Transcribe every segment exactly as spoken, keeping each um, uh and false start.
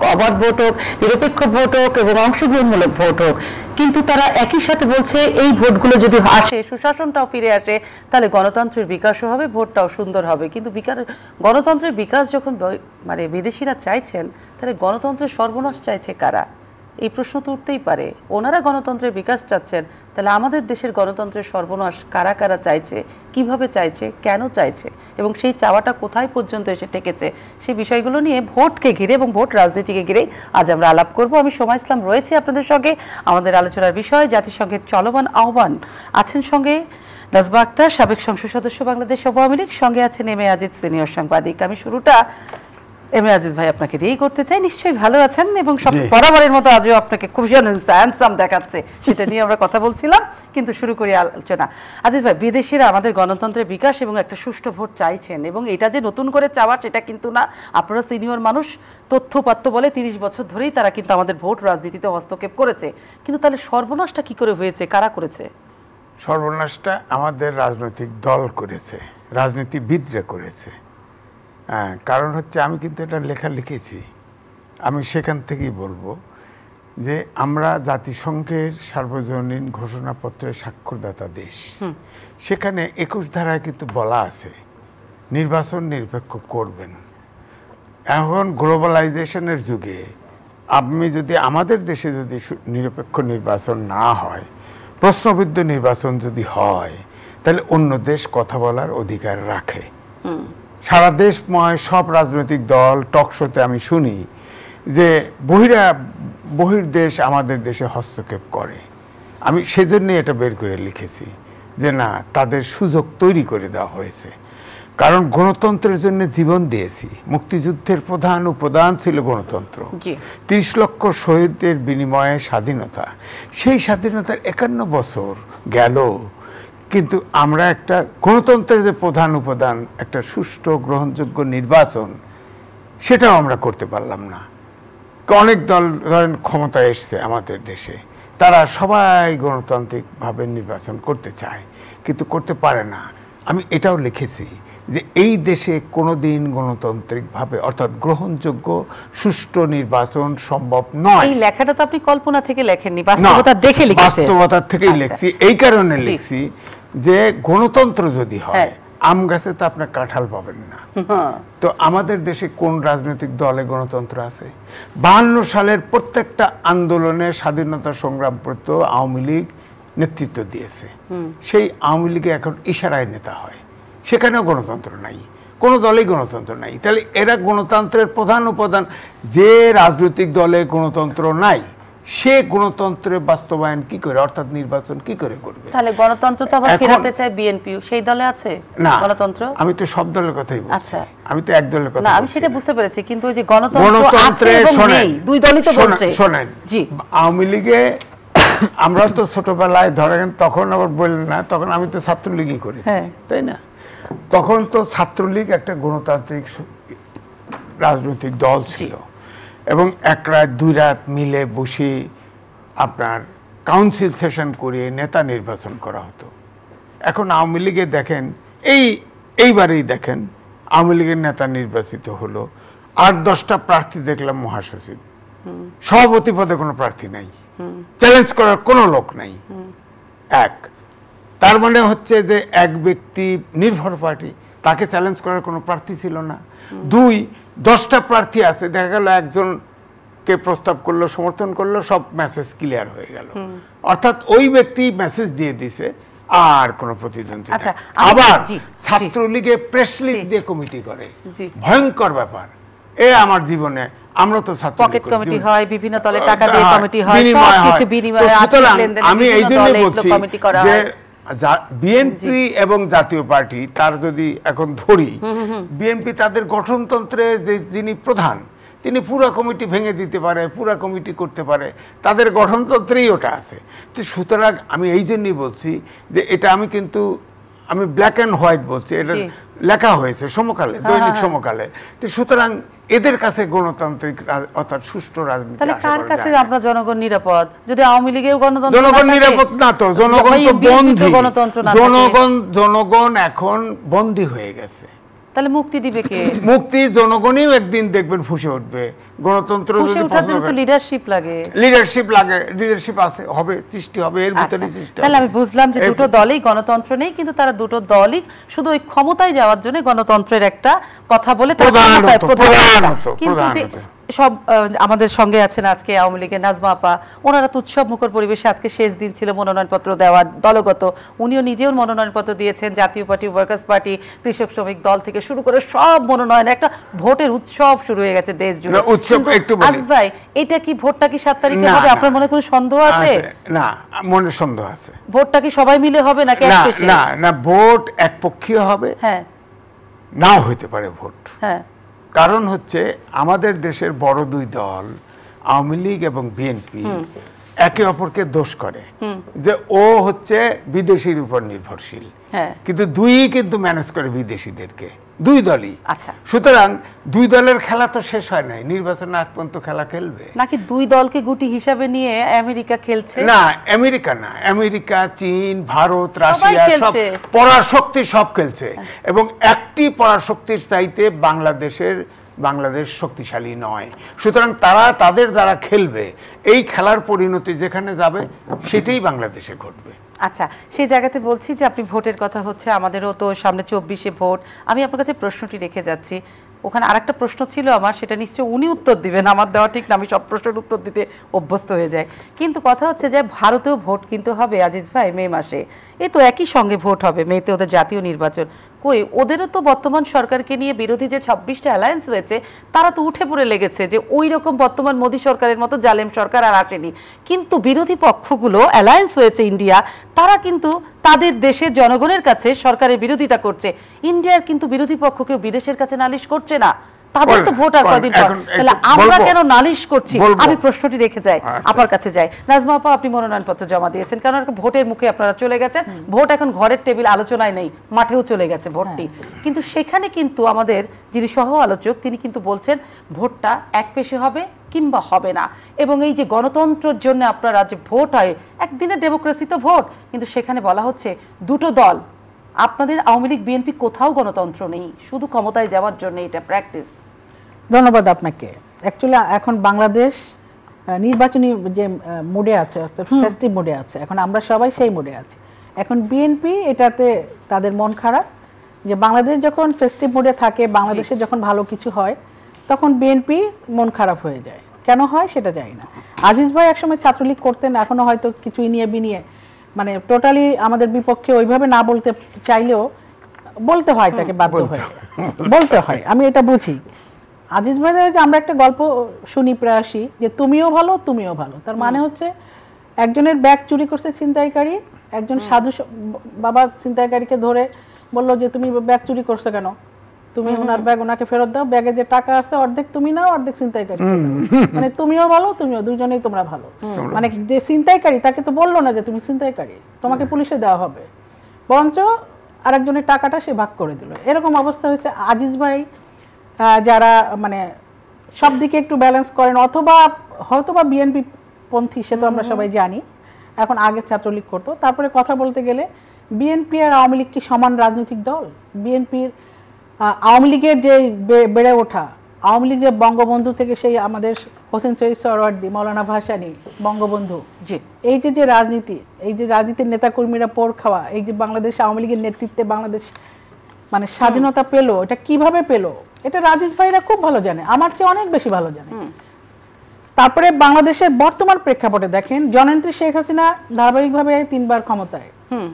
অবাধ ভোট হোক, নিরপেক্ষ ভোট হোক এবং অংশগ্রহণমূলক ভোট হোক, কিন্তু তারা একই সাথে বলছে এই ভোটগুলো যদি আসে, সুশাসনটাও ফিরে আসে, তাহলে গণতন্ত্রের বিকাশও হবে, ভোটটাও সুন্দর হবে। কিন্তু বিকাশ গণতন্ত্রের বিকাশ যখন মানে বিদেশিরা চাইছেন, তাহলে গণতন্ত্রের সর্বনাশ চাইছে কারা? এই প্রশ্ন তো উঠতেই পারে। ওনারা গণতন্ত্রের বিকাশ চাচ্ছেন, তাহলে আমাদের দেশের গণতন্ত্রের সর্বনাশ কারা কারা চাইছে, কিভাবে চাইছে, কেন চাইছে, এবং সেই চাওয়াটা কোথায় পর্যন্ত এসে ঠেকেছে, সেই বিষয়গুলো নিয়ে ভোটকে ঘিরে এবং ভোট রাজনীতিকে ঘিরে আজ আমরা আলাপ করব। আমি সোমা ইসলাম রয়েছি আপনাদের সঙ্গে। আমাদের আলোচনার বিষয় জাতিসংঘের চলমান আহ্বান। আছেন সঙ্গে নাজমা আক্তার, সাবেক সংসদ সদস্য, বাংলাদেশ আওয়ামী লীগ। সঙ্গে আছেন এম এ আজিজ, সিনিয়র সাংবাদিক। আমি শুরুটা এম এ আজিজ ভাই আপনাকে দিয়েই করতে চাই। নিশ্চয়ই ভালো আছেন এবং সব বরাবরের মতো আজও আপনাকে খুব হ্যান্ডসাম দেখাচ্ছে, সেটা নিয়ে আমরা কথা বলছিলাম। কিন্তু শুরু করি আলোচনা। আজিজ ভাই, বিদেশিরা আমাদের গণতন্ত্রের বিকাশ এবং একটা সুষ্ঠু ভোট চাইছেন, এবং এটা যে নতুন করে চাওয়া সেটা কিন্তু না। আপনারা সিনিয়র মানুষ, তথ্যপাত্য বলে তিরিশ বছর ধরেই তারা কিন্তু আমাদের ভোট রাজনীতিতে হস্তক্ষেপ করেছে। কিন্তু তাহলে সর্বনাশটা কি করে হয়েছে, কারা করেছে? সর্বনাশটা আমাদের রাজনৈতিক দল করেছে, রাজনীতিবিদরা করেছে। হ্যাঁ, কারণ হচ্ছে আমি কিন্তু এটা লেখা লিখেছি, আমি সেখান থেকেই বলবো যে আমরা জাতিসংঘের সার্বজনীন ঘোষণাপত্রের স্বাক্ষরদাতা দেশ। সেখানে একুশ ধারায় কিন্তু বলা আছে নির্বাচন নিরপেক্ষ করবেন। এখন গ্লোবালাইজেশনের যুগে আপনি যদি আমাদের দেশে যদি নিরপেক্ষ নির্বাচন না হয়, প্রশ্নবিদ্ধ নির্বাচন যদি হয়, তাহলে অন্য দেশ কথা বলার অধিকার রাখে। সারা দেশময় সব রাজনৈতিক দল টকশোতে আমি শুনি যে বহিরা বহির্দেশ আমাদের দেশে হস্তক্ষেপ করে। আমি সেজন্যই এটা বের করে লিখেছি যে না, তাদের সুযোগ তৈরি করে দেওয়া হয়েছে। কারণ গণতন্ত্রের জন্য জীবন দিয়েছি, মুক্তিযুদ্ধের প্রধান উপাদান ছিল গণতন্ত্র। তিরিশ লক্ষ শহীদদের বিনিময়ে স্বাধীনতা, সেই স্বাধীনতার একান্ন বছর গেল, কিন্তু আমরা একটা গণতন্ত্রের যে প্রধান উপাদান একটা সুষ্ঠু গ্রহণযোগ্য নির্বাচন, সেটাও আমরা করতে পারলাম না। অনেক দল ধরেন ক্ষমতায় এসছে আমাদের দেশে, তারা সবাই গণতান্ত্রিকভাবে নির্বাচন করতে চায় কিন্তু করতে পারে না। আমি এটাও লিখেছি যে এই দেশে কোনোদিন গণতান্ত্রিকভাবে অর্থাৎ গ্রহণযোগ্য সুষ্ঠু নির্বাচন সম্ভব নয়। এই লেখাটা তো আপনি কল্পনা থেকে লেখেননি, বাস্তবতা দেখে লিখেছেন। বাস্তবতা থেকেই লিখছি। এই কারণে লিখছি যে গণতন্ত্র যদি হয়, আম গাছে তো আপনার কাঁঠাল পাবেন না। তো আমাদের দেশে কোন রাজনৈতিক দলে গণতন্ত্র আছে? বাহান্ন সালের প্রত্যেকটা আন্দোলনে স্বাধীনতা সংগ্রাম করতে আওয়ামী লীগ নেতৃত্ব দিয়েছে। সেই আওয়ামী লীগে এখন ইশারায় নেতা হয়, সেখানেও গণতন্ত্র নাই, কোনো দলেই গণতন্ত্র নাই। তাহলে এরা গণতন্ত্রের প্রধান উপাদান। যে রাজনৈতিক দলে গণতন্ত্র নাই, সে গণতন্ত্রের বাস্তবায়ন কি করে, অর্থাৎ নির্বাচন কি করে করবে? তাহলে গণতন্ত্র তো আবার ফেরাতে চায় বিএনপি, সেই দলে আছে না গণতন্ত্র? আমি তো সব দলের কথাই বলছি। আচ্ছা, আমি তো এক দলের কথা না, আমি সেটা বুঝতে পেরেছি, কিন্তু ওই যে গণতন্ত্র আছে এবং নেই, দুই দলই তো বলছে। শোনেন, জি, আওয়ামী লীগে আমরা তো ছোটবেলায় ধরেন, তখন আবার বললেন না, তখন আমি তো ছাত্রলীগই করেছি, তাই না? তখন তো ছাত্রলীগ একটা গণতান্ত্রিক রাজনৈতিক দল ছিল, এবং এক রাত দুই রাত মিলে বসে আপনার কাউন্সিল সেশন করে নেতা নির্বাচন করা হতো। এখন আওয়ামী লীগে দেখেন, এই এইবারেই দেখেন আওয়ামী লীগের নেতা নির্বাচিত হলো, আট দশটা প্রার্থী দেখলাম মহাসচিব, সভাপতি পদে কোনো প্রার্থী নাই, চ্যালেঞ্জ করার কোনো লোক নাই। এক, তার মানে হচ্ছে যে এক ব্যক্তি নির্ভর পার্টি, তাকে চ্যালেঞ্জ করার কোনো প্রার্থী ছিল না। দুই, দশটা প্রার্থী আছে, দেখা গেল একজনকে প্রস্তাব করলো, সমর্থন করলো, সব মেসেজ ক্লিয়ার হয়ে গেল। অর্থাৎ ওই ব্যক্তি মেসেজ দিয়ে দিছে, আর কোনো প্রতিদ্বন্দ্বী নাই। আবার ছাত্রলীগে প্রেস লিস্ট দিয়ে কমিটি করে, ভয়ঙ্কর ব্যাপার। এ আমার জীবনে আমরা তো ছাত্র পকেট কমিটি হয়, বিভিন্ন দলে টাকা দিয়ে কমিটি হয়, সব কিছু বিনিময়ে আর্থিক লেনদেন, আমি এই জন্য বলছি যে বিএনপি এবং জাতীয় পার্টি, তার যদি এখন ধরি, বিএনপি তাদের গঠনতন্ত্রে যে যিনি প্রধান, তিনি পুরো কমিটি ভেঙে দিতে পারে, পুরো কমিটি করতে পারে, তাদের গঠনতন্ত্রেই ওটা আছে। তো সুতরাং আমি এই জন্যই বলছি যে এটা আমি কিন্তু আমি ব্ল্যাক অ্যান্ড হোয়াইট বলছি, এটা লেখা হয়েছে সমকালে, দৈনিক সমকালে। তো সুতরাং এদের কাছে গণতান্ত্রিক অর্থাৎ সুষ্ঠু রাজনীতি, তাহলে কার কাছে আমরা জনগণ নিরাপদ? যদি আওয়ামী লীগেও গণতন্ত্র, জনগণ নিরাপদ না তো, জনগণ তো বন্দী, জনগণ জনগণ এখন বন্দী হয়ে গেছে। তাহলে মুক্তি দিবে কে? মুক্তি জনগণই একদিন দেখবেন ফুসে উঠবে। গণতন্ত্র যদি প্রশ্ন করে, লিডারশিপ লাগে, লিডারশিপ লাগে, লিডারশিপ আছে, হবে, সৃষ্টি হবে, এর ভিতরে সৃষ্টি হবে। তাহলে আমি বুঝলাম যে দুটো দলই গণতন্ত্র নেই, কিন্তু তারা দুটো দলই শুধু ওই ক্ষমতায় যাওয়ার জন্য গণতন্ত্রের একটা কথা বলে তারা ক্ষমতায় প্রধান। কিন্তু সব আমাদের সঙ্গে আছেন আজকে আওয়ামী লীগের নাজমা আপা, ওনারা তো উৎসব মুখর পরিবেশে, আজকে শেষ দিন ছিল মনোনয়নপত্র দেওয়ার দলগত, উনিও নিজেও মনোনয়নপত্র দিয়েছেন। জাতীয় পার্টি, ওয়ার্কার্স পার্টি, কৃষক শ্রমিক দল থেকে শুরু করে সব মনোনয়ন, একটা ভোটের উৎসব শুরু হয়ে গেছে দেশ জুড়ে। উৎসব একটু বলি আজ ভাই, এটা কি ভোটটা কি সাত তারিখে হবে? আপনার মনে কোনো সন্দেহ আছে? না, মনে সন্দেহ আছে। ভোটটা কি সবাই মিলে হবে নাকি এক পেশে? না না, ভোট একপক্ষীয় হবে, হ্যাঁ, নাও হইতে পারে ভোট। হ্যাঁ, কারণ হচ্ছে আমাদের দেশের বড় দুই দল আওয়ামী লীগ এবং বিএনপি একে অপরকে দোষ করে যে ও হচ্ছে বিদেশির উপর নির্ভরশীল, কিন্তু দুই কিন্তু ম্যানেজ করে বিদেশিদেরকে, দুই দলই। আচ্ছা, সুতরাং দুই দলের খেলা তো শেষ হয় নাই, নির্বাচন আগ পর্যন্ত খেলা খেলবে নাকি দুই দলকে গুটি হিসাবে নিয়ে আমেরিকা খেলছে? না, আমেরিকা না, আমেরিকা, চীন, ভারত, রাশিয়া সব পরাশক্তি সব খেলছে, এবং একটি পরাশক্তির চাইতে বাংলাদেশের বাংলাদেশ শক্তিশালী নয়। সুতরাং তারা তাদের যারা খেলবে, এই খেলার পরিণতি যেখানে যাবে সেটাই বাংলাদেশে ঘটবে। আচ্ছা, সেই জায়গাতে বলছি যে আপনি ভোটের কথা হচ্ছে, আমাদেরও তো সামনে চব্বিশে ভোট। আমি আপনার কাছে প্রশ্নটি রেখে যাচ্ছি, ওখানে আরেকটা প্রশ্ন ছিল আমার, সেটা নিশ্চয় উনি উত্তর দিবেন, আমার দেওয়া ঠিক না, আমি সব প্রশ্নের উত্তর দিতে অভ্যস্ত হয়ে যাই। কিন্তু কথা হচ্ছে যে ভারতেও ভোট কিন্তু হবে আজিজ ভাই মে মাসে, এ তো একই সঙ্গে ভোট হবে, মেতে ওদের জাতীয় নির্বাচন। কই, ওদেরও তো বর্তমান সরকারকে নিয়ে বিরোধী যে ছাব্বিশটা অ্যালায়েন্স হয়েছে, তারা তো উঠে পড়ে লেগেছে যে ওই রকম বর্তমান মোদী সরকারের মতো জালেম সরকার আর আসেনি। কিন্তু বিরোধী পক্ষগুলো অ্যালায়েন্স হয়েছে ইন্ডিয়া, তারা কিন্তু তাদের দেশের জনগণের কাছে সরকারের বিরোধিতা করছে। ইন্ডিয়ার কিন্তু বিরোধী পক্ষ কেউ বিদেশের কাছে নালিশ করছে না, তাদের তো ভোট আর কয়দিন পর, তাহলে আমরা কেন নালিশ করছি? আমি প্রশ্নটি রেখে যাই, আপনার কাছে যাই। নাজমা আপা, আপনি মনোনয়নপত্র জমা দিয়েছেন, কারণ ভোটের মুখে আপনারা চলে গেছেন, ভোট এখন ঘরের টেবিল আলোচনায় নেই, মাঠেও চলে গেছে ভোটটি। কিন্তু সেখানে কিন্তু আমাদের যিনি সহ আলোচক, তিনি কিন্তু বলছেন ভোটটা এক পেশে হবে কিংবা হবে না, এবং এই যে গণতন্ত্রের জন্য আপনারা যে ভোট হয়, একদিনের ডেমোক্রেসি তো ভোট, কিন্তু সেখানে বলা হচ্ছে দুটো দল, আপনাদের আওয়ামী লীগ বিএনপি কোথাও গণতন্ত্র নেই, শুধু ক্ষমতায় যাওয়ার জন্য এটা প্র্যাকটিস। ধন্যবাদ আপনাকে। অ্যাকচুয়ালি এখন বাংলাদেশ নির্বাচনী যে মোডে আছে, ফেস্টিভ মোডে আছে, এখন আমরা সবাই সেই মোডে আছি। এখন বিএনপি এটাতে তাদের মন খারাপ যে বাংলাদেশ যখন ফেস্টিভ মোডে থাকে, বাংলাদেশে যখন ভালো কিছু হয়, তখন বিএনপি মন খারাপ হয়ে যায়। কেন হয় সেটা জানি না। আজিজ ভাই একসময় ছাত্রলীগ করতেন, এখনো হয়তো কিছু ইনিয়ে বিনিয়ে, মানে টোটালি আমাদের বিপক্ষে ওইভাবে না বলতে চাইলেও বলতে হয়, তাকে বাধ্য হয়ে বলতে হয়, আমি এটা বুঝি। আজিজ ভাই, যে আমরা একটা গল্প শুনি প্রায়শই যে তুমিও ভালো তুমিও ভালো, তার মানে হচ্ছে একজনের ব্যাগ চুরি করছে ছিনতাইকারী, একজন সাধু বাবা ছিনতাইকারীকে ধরে বললো যে তুমি ব্যাগ চুরি করছো কেন, তুমি ওনার ব্যাগ ওনাকে ফেরত দাও, ব্যাগে যে টাকা আছে অর্ধেক তুমি নাও, অর্ধেক ছিনতাইকারী। মানে তুমিও ভালো তুমিও, দুজনেই তোমরা ভালো। মানে যে ছিনতাইকারী তাকে তো বললো না যে তুমি ছিনতাইকারী, তোমাকে পুলিশে দেওয়া হবে, বরঞ্চ আরেকজনের টাকাটা সে ভাগ করে দিল। এরকম অবস্থা হয়েছে। আজিজ ভাই যারা মানে সব দিকে একটু ব্যালেন্স করেন, অথবা হয়তো বা বিএনপি পন্থী, সে তো আমরা সবাই জানি, এখন আগে ছাত্রলীগ করতো। তারপরে কথা বলতে গেলে বিএনপি আর আওয়ামী লীগ কি সমান রাজনৈতিক দল? বিএনপির আওয়ামী লীগের যে বেড়ে ওঠা, আওয়ামী লীগ যে বঙ্গবন্ধু থেকে সেই আমাদের হোসেন শহীদ সোহরাওয়ার্দী, মৌলানা ভাসানী, বঙ্গবন্ধু, যে এই যে যে রাজনীতি, এই যে রাজনীতির নেতাকর্মীরা পোড় খাওয়া, এই যে বাংলাদেশ আওয়ামী লীগের নেতৃত্বে বাংলাদেশ মানে স্বাধীনতা পেলো, এটা কিভাবে পেলো, এটা রাজীব ভাইরা খুব ভালো জানে, আমার চেয়ে অনেক বেশি ভালো জানে। তারপরে বাংলাদেশের বর্তমান প্রেক্ষাপটে দেখেন, জননেত্রী শেখ হাসিনা ধারাবাহিকভাবে তিনবার ক্ষমতায়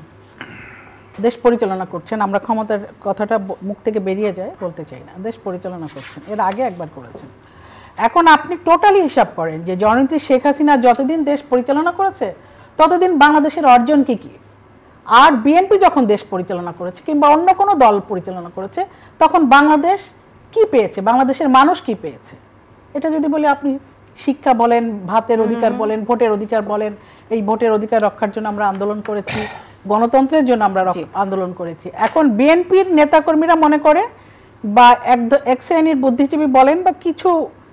দেশ পরিচালনা করছেন। আমরা ক্ষমতার কথাটা মুখ থেকে বেরিয়ে যায়, বলতে চাই না, দেশ পরিচালনা করছেন, এর আগে একবার করেছেন। এখন আপনি টোটালি হিসাব করেন যে জননেত্রী শেখ হাসিনা যতদিন দেশ পরিচালনা করেছে ততদিন বাংলাদেশের অর্জন কি কি, আর বিএনপি যখন দেশ পরিচালনা করেছে কিংবা অন্য কোনো দল পরিচালনা করেছে, তখন বাংলাদেশ কি পেয়েছে, বাংলাদেশের মানুষ কি পেয়েছে। এটা যদি বলি, আপনি শিক্ষা বলেন, ভাতের অধিকার বলেন, ভোটের অধিকার বলেন, এই ভোটের অধিকার রক্ষার জন্য আমরা আন্দোলন করেছি, গণতন্ত্রের জন্য আমরা আন্দোলন করেছি। এখন বিএনপির নেতাকর্মীরা মনে করে, বা এক শ্রেণীর বুদ্ধিজীবী বলেন, বা কিছু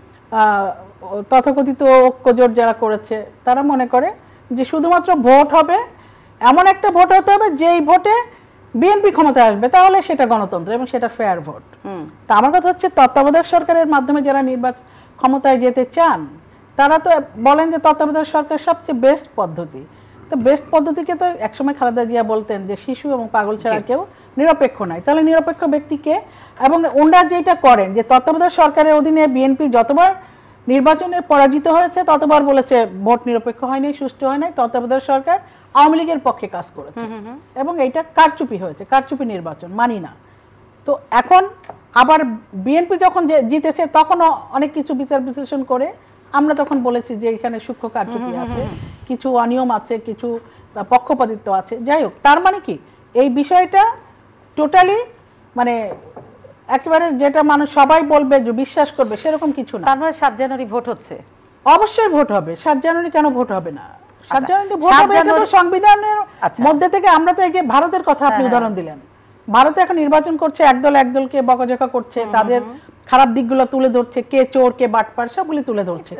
তথাকথিত ঐক্যজোট যারা করেছে, তারা মনে করে যে শুধুমাত্র ভোট হবে, এমন একটা ভোট হতে হবে যেই ভোটে বিএনপি ক্ষমতায় আসবে তাহলে সেটা গণতন্ত্র এবং সেটা ফেয়ার ভোট। তা আমার কথা হচ্ছে তত্ত্বাবধায়ক সরকারের মাধ্যমে যারা নির্বাচন ক্ষমতায় যেতে চান তারা তো বলেন যে তত্ত্বাবধায়ক সরকার সবচেয়ে বেস্ট পদ্ধতি। তো বেস্ট পদ্ধতিকে তো একসময় খালেদা জিয়া বলতেন যে শিশু এবং পাগল ছাড়া কেউ নিরপেক্ষ নাই। তাহলে নিরপেক্ষ ব্যক্তিকে, এবং ওনারা যেটা করেন যে তত্ত্বাবধায়ক সরকারের অধীনে বিএনপি যতবার নির্বাচনে পরাজিত হয়েছে ততবার বলেছে ভোট নিরপেক্ষ হয়নি, সুষ্ঠু হয় নাই, তত্ত্বাবধায়ক সরকার আওয়ামী লীগের পক্ষে কাজ করেছে এবং এইটা কারচুপি হয়েছে, কারচুপি নির্বাচন মানি না। তো এখন আবার বিএনপি যখন জিতেছে তখনও অনেক কিছু বিচার বিশ্লেষণ করে আমরা তখন বলেছি যে এখানে সূক্ষ্ম কারচুপি আছে, কিছু অনিয়ম আছে, কিছু পক্ষপাতিত্ব আছে। যাই হোক, তার মানে কি এই বিষয়টা টোটালি মানে একেবারে যেটা মানুষ সবাই বলবে যে বিশ্বাস করবে সেরকম কিছু না। তার মানে সাত জানুয়ারি ভোট হচ্ছে? অবশ্যই ভোট হবে। সাত জানুয়ারি কেন ভোট হবে না? সাত জানুয়ারি ভোট হবে, এটা তো সংবিধানের মধ্যে থেকে। আমরা তো এই যে ভারতের কথা আপনি উদাহরণ দিলেন, ভারতে এখন নির্বাচন করছে, একদল একদলকে বকাঝকা করছে, তাদের খারাপ দিকগুলো তুলে ধরছে, কে চোর কে বাটপার সবগুলি তুলে ধরছে।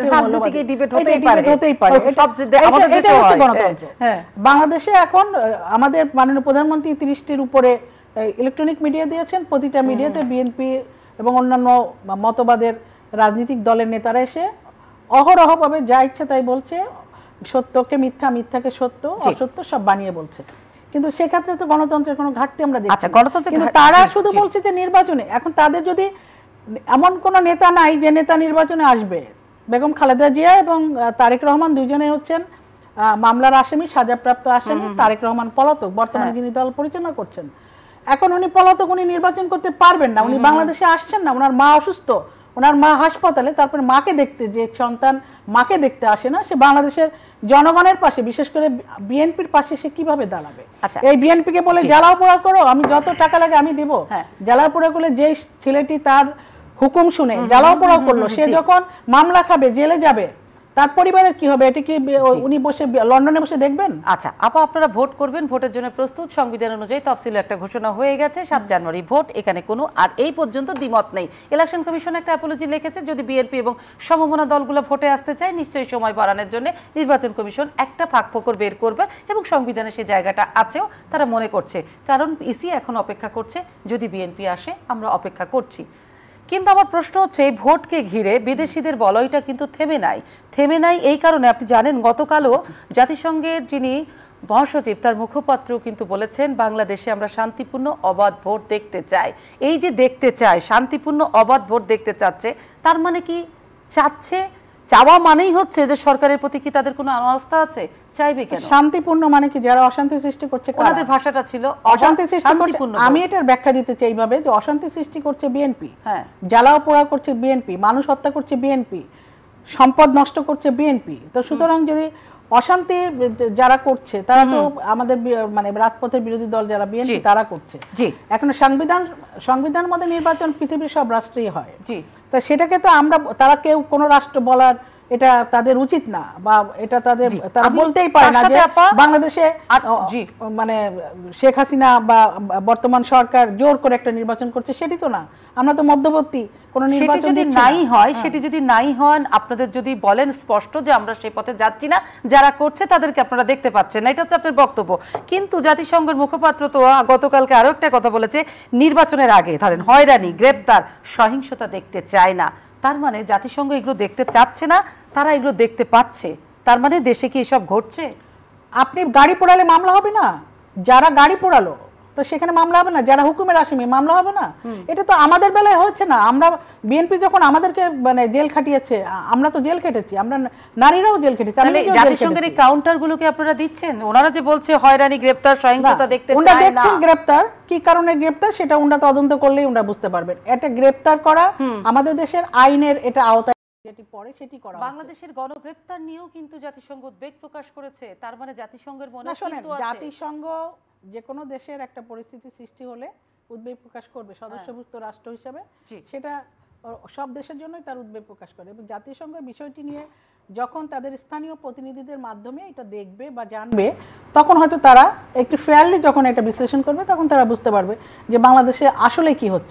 বাংলাদেশে এখন আমাদের মাননীয় প্রধানমন্ত্রী তিরিশটির উপরে ইলেকট্রনিক মিডিয়া দিয়েছেন, প্রতিটা মিডিয়াতে বিএনপি এবং অন্যান্য মতবাদের রাজনৈতিক দলের নেতারা এসে অহরহভাবে যা ইচ্ছা তাই বলছে, সত্যকে মিথ্যা, মিথ্যাকে সত্য, অসত্য সব বানিয়ে বলছে। কিন্তু সেক্ষেত্রে তো গণতন্ত্রের কোনো ঘাটতি আমরা দেখি। কিন্তু তারা শুধু বলছে যে নির্বাচনে, এখন তাদের যদি এমন কোন নেতা নাই যে নেতা নির্বাচনে আসবে। বেগম খালেদা জিয়া এবং তারেক রহমান দুইজনে হচ্ছেন মামলার আসামি, সাজাপ্রাপ্ত আসামি। তারেক রহমান পলাতক, বর্তমানে যিনি দল পরিচালনা করছেন। এখন উনি পলাতক, উনি নির্বাচন করতে পারবেন না, উনি বাংলাদেশে আসছেন না, ওনার মা অসুস্থ, ওনার মা হাসপাতালে, তারপরে মাকে দেখতে, যে সন্তান মাকে দেখতে আসে না, সে বাংলাদেশের জনগণের পাশে, বিশেষ করে বিএনপির পাশে সে কিভাবে দাঁড়াবে? এই বিএনপিকে বলে জ্বালাও পোড়া করো, আমি যত টাকা লাগে আমি দেবো, জ্বালাও পোড়া করলে যে ছেলেটি তার হুকুম শুনে জ্বালাও পোড়াও করলো, সে যখন মামলা খাবে, জেলে যাবে, তার পরিবারের কি হবে? এটা কি উনি বসে লন্ডনে বসে দেখবেন? আচ্ছা আপা, আপনারা ভোট করবেন, ভোটের জন্য প্রস্তুত। সংবিধান অনুযায়ী তফসিলে একটা ঘোষণা হয়ে গেছে, সাত জানুয়ারি ভোট, এখানে কোনো আর এই পর্যন্ত দ্বিমত নেই। ইলেকশন কমিশন একটা অ্যাপোলজি লিখেছে, যদি বিএনপি এবং সমমনা দলগুলো ভোটে আসতে চায় নিশ্চয়ই সময় বাড়ানোর জন্য নির্বাচন কমিশন একটা ফাঁক ফোকর বের করবে এবং সংবিধানে সেই জায়গাটা আছেও তারা মনে করছে, কারণ ইসি এখন অপেক্ষা করছে যদি বিএনপি আসে, আমরা অপেক্ষা করছি। কিন্তু আমার প্রশ্ন হচ্ছে এই ভোটকে ঘিরে বিদেশিদের বলয়টা কিন্তু থেমে নাই। থেমে নাই এই কারণে, আপনি জানেন গতকালও জাতিসংঘের যিনি মহাসচিব তার মুখপাত্র কিন্তু বলেছেন বাংলাদেশে আমরা শান্তিপূর্ণ অবাধ ভোট দেখতে চাই। এই যে দেখতে চায়, শান্তিপূর্ণ অবাধ ভোট দেখতে চাচ্ছে, তার মানে কি চাচ্ছে, চাওয়া মানেই হচ্ছে যে সরকারের প্রতি কি তাদের কোনো আস্থা আছে? চাইবে কেন? শান্তিপূর্ণ মানে কি যারা অশান্তি সৃষ্টি করছে, ওনাদের ভাষাটা ছিল অশান্তি সৃষ্টি করছে। আমি এটার ব্যাখ্যা দিতে চাই এইভাবে যে অশান্তি সৃষ্টি করছে বিএনপি, হ্যাঁ, জ্বালাও পোড়া করছে বিএনপি, মানুষ হত্যা করছে বিএনপি, সম্পদ নষ্ট করছে বিএনপি। তো সুতরাং যদি অশান্তি যারা করছে তারা তো আমাদের মানে রাজপথের বিরোধী দল যারা বিএনপি তারা করছে। এখন সংবিধান সংবিধান মতে নির্বাচন পৃথিবীর সব রাষ্ট্রেই হয়, তো সেটাকে তো আমরা, তারা কেউ কোনো রাষ্ট্র বলার এটা তাদের উচিত না, বা এটা তাদের, তারা বলতেই পারে না যে বাংলাদেশে মানে শেখ হাসিনা বা বর্তমান সরকার জোর করে একটা নির্বাচন করছে, সেটি তো না। আমরা তো মধ্যবর্তী কোন নির্বাচন যদি নাই হয়, সেটি যদি নাই হন, আপনাদের যদি বলেন স্পষ্ট যে আমরা সেই পথে যাচ্ছি না, যারা করছে তাদেরকে আপনারা দেখতে পাচ্ছেন না, এটা হচ্ছে আপনার বক্তব্য। কিন্তু জাতিসংঘের মুখপাত্র তো গতকালকে আরো একটা কথা বলেছে, নির্বাচনের আগে ধরেন হয়রানি, গ্রেপ্তার, সহিংসতা দেখতে চায় না। তার মানে জাতিসংঘ এগুলো দেখতে চাচ্ছে না, তারা এগুলো দেখতে পাচ্ছে। তার মানে দেশে কি এসব ঘটছে? আপনি গাড়ি পোড়ালে মামলা হবে না? যারা গাড়ি পোড়ালো তো সেখানে মামলা হবে না? যারা হুকুমের আসামি মামলা হবে না? এটা তো আমাদের বেলায় হচ্ছে না। আমরা বিএনপি যখন আমাদেরকে মানে জেল খাটিয়েছে, আমরা তো জেল কেটেছি, আমরা নারীরাও জেল কেটেছি। জাতিসংঘের এই কাউন্টারগুলোকে আপনারা দিচ্ছেন? ওনারা যে বলছে হয়রানি, গ্রেপ্তার, সহিংসতা দেখতে চায় না, ওনারা দেখছেন গ্রেপ্তার কি কারণে গ্রেপ্তার, সেটা ওনারা তদন্ত করলেই ওনারা বুঝতে পারবেন। এটা গ্রেপ্তার করা আমাদের দেশের আইনের এটা আওতায় যেটি পড়ে সেটি করা। বাংলাদেশের গণগ্রেপ্তার নিয়েও কিন্তু জাতিসংঘ উদ্বেগ প্রকাশ করেছে। তার মানে জাতিসংঘের মনে কিন্তু আছে, জাতিসংঘ যে কোনো দেশের একটা পরিস্থিতি সৃষ্টি হলে উদ্বেগ প্রকাশ করবে সদস্যভুক্ত রাষ্ট্র হিসেবে, সেটা সব দেশের জন্যই তার উদ্বেগ প্রকাশ করে। এবং জাতিসংঘ বিষয়টি নিয়ে যখন তাদের স্থানীয় প্রতিনিধিদের মাধ্যমে এটা দেখবে বা জানবে, তখন হয়তো তারা একটু ফেয়ারলি যখন এটা বিশ্লেষণ করবে, তখন তারা বুঝতে পারবে যে বাংলাদেশে আসলে কি হচ্ছে।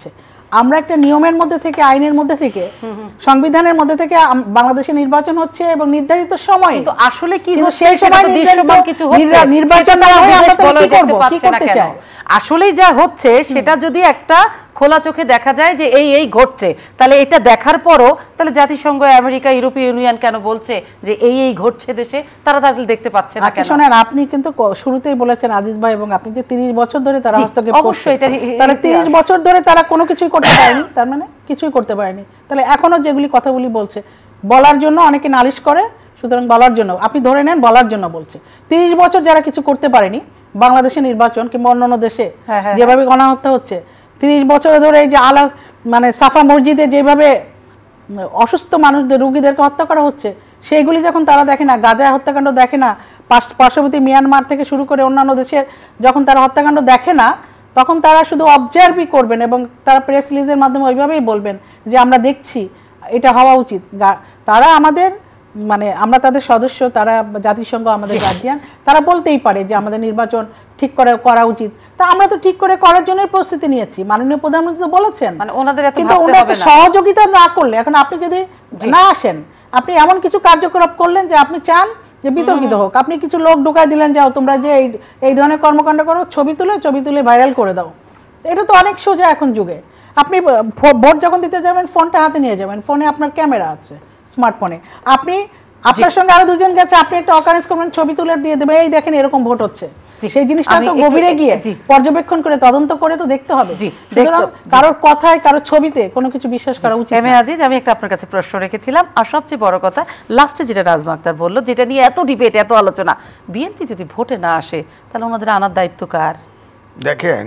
আমরা একটা নিয়মের মধ্যে থেকে, আইনের মধ্যে থেকে, সংবিধানের মধ্যে থেকে আম- বাংলাদেশে নির্বাচন হচ্ছে এবং নির্ধারিত সময়ে, কিন্তু আসলে কি কিন্তু হচ্ছে সেই সেটা সময় তো নির্ধারিত দৃশ্যমান কিছু হচ্ছে নির্বা- নির্বাচন সেটা না হয়ে আমরা বিদেশ তাহলে বলয় কি করব? দেখতে কি পাচ্ছে না করতে কেন? চায়? আসলেই যা হচ্ছে সেটা যদি একটা খোলা চোখে দেখা যায় যে এই এই ঘটছে, তাহলে এটা দেখার পরও তাহলে জাতিসংঘ, আমেরিকা, ইউরোপীয় ইউনিয়ন কেন বলছে যে এই এই ঘটছে দেশে, তারা তাহলে দেখতে পাচ্ছে না আচ্ছা কেন? শোনেন, আপনি কিন্তু ক- শুরুতেই বলেছেন আজিজ ভাই এবং আপনি যে তিরিশ বছর ধরে তারা জি, হস্তক্ষেপ অবশ্যই করছে, এটা ই- তাহলে ইতিহাস। তিরিশ বছর ধরে তারা কোনো কিছুই করতে পারেনি, তার মানে কিছুই করতে পারেনি। তাহলে এখনো যেগুলি কথাগুলি বলছে, বলার জন্য অনেকে নালিশ করে, সুতরাং বলার জন্য আপনি ধরে নেন বলার জন্য বলছে। তিরিশ বছর যারা কিছু করতে পারেনি, বাংলাদেশে নির্বাচন কিংবা অন্যান্য দেশে হ্যাঁ, হ্যাঁ, যেভাবে গণহত্যা হচ্ছে, তিরিশ বছর ধরে এই যে আলা মানে সাফা মসজিদে যেভাবে অসুস্থ মানুষদের, রুগীদেরকে হত্যা করা হচ্ছে, সেইগুলি যখন তারা দেখে না, গাজায় হত্যাকাণ্ড দেখে না, পার্শ- পার্শ্ববর্তী মিয়ানমার থেকে শুরু করে অন্যান্য দেশের যখন তারা হত্যাকাণ্ড দেখে না, তখন তারা শুধু অবজার্ভই করবেন এবং তারা প্রেস রিলিজের মাধ্যমে ওইভাবেই বলবেন যে আমরা দেখছি, এটা হওয়া উচিত। গা- তারা আমাদের মানে আমরা তাদের সদস্য, তারা জাতিসংঘ আমাদের গার্ডিয়ান, তারা বলতেই পারে যে আমাদের নির্বাচন ঠিক করে করা উচিত। তা আমরা তো ঠিক করে করার জন্য প্রস্তুতি নিয়েছি, মাননীয় প্রধানমন্ত্রী তো বলেছেন। মানে ওনাদের এত কিন্তু ভাবতে ওনারা হবে তো না। সহযোগিতা না করলে, এখন আপনি যদি না আসেন, আপনি এমন কিছু কার্যকলাপ করলেন যে আপনি চান যে বিতর্কিত হোক, আপনি কিছু লোক ঢুকাই দিলেন, যাও তোমরা যে এই এই ধরনের কর্মকাণ্ড করো, ছবি তুলে ছবি তুলে ভাইরাল করে দাও। এটা তো অনেক সোজা এখন যুগে। আপনি ভো- ভোট যখন দিতে যাবেন, ফোনটা হাতে নিয়ে যাবেন, ফোনে আপনার ক্যামেরা আছে, স্মার্টফোনে আপনি, আপনার সঙ্গে আরো দুজন গেছে, আপনি একটা অকারেন্স করবেন, ছবি তুলে দিয়ে দেবেন, এই দেখেন এরকম ভোট হচ্ছে। সেই জিনিসটা আমি তো একটু- গভীরে গিয়ে জি। পর্যবেক্ষণ করে তদন্ত করে তো দেখতে হবে। জি, সুতরাং দেখতে- কারোর কথায়, কারোর ছবিতে কোনো কিছু বিশ্বাস করা উচিত এম এ না। আজিজ, আমি একটা আপনার কাছে প্রশ্ন রেখেছিলাম, আর সবচেয়ে বড় কথা লাস্টে যেটা নাজমা আক্তার বললো, যেটা নিয়ে এত ডিবেট, এত আলোচনা, বিএনপি যদি ভোটে না আসে তাহলে ওনাদের আনার দায়িত্ব কার? দেখেন,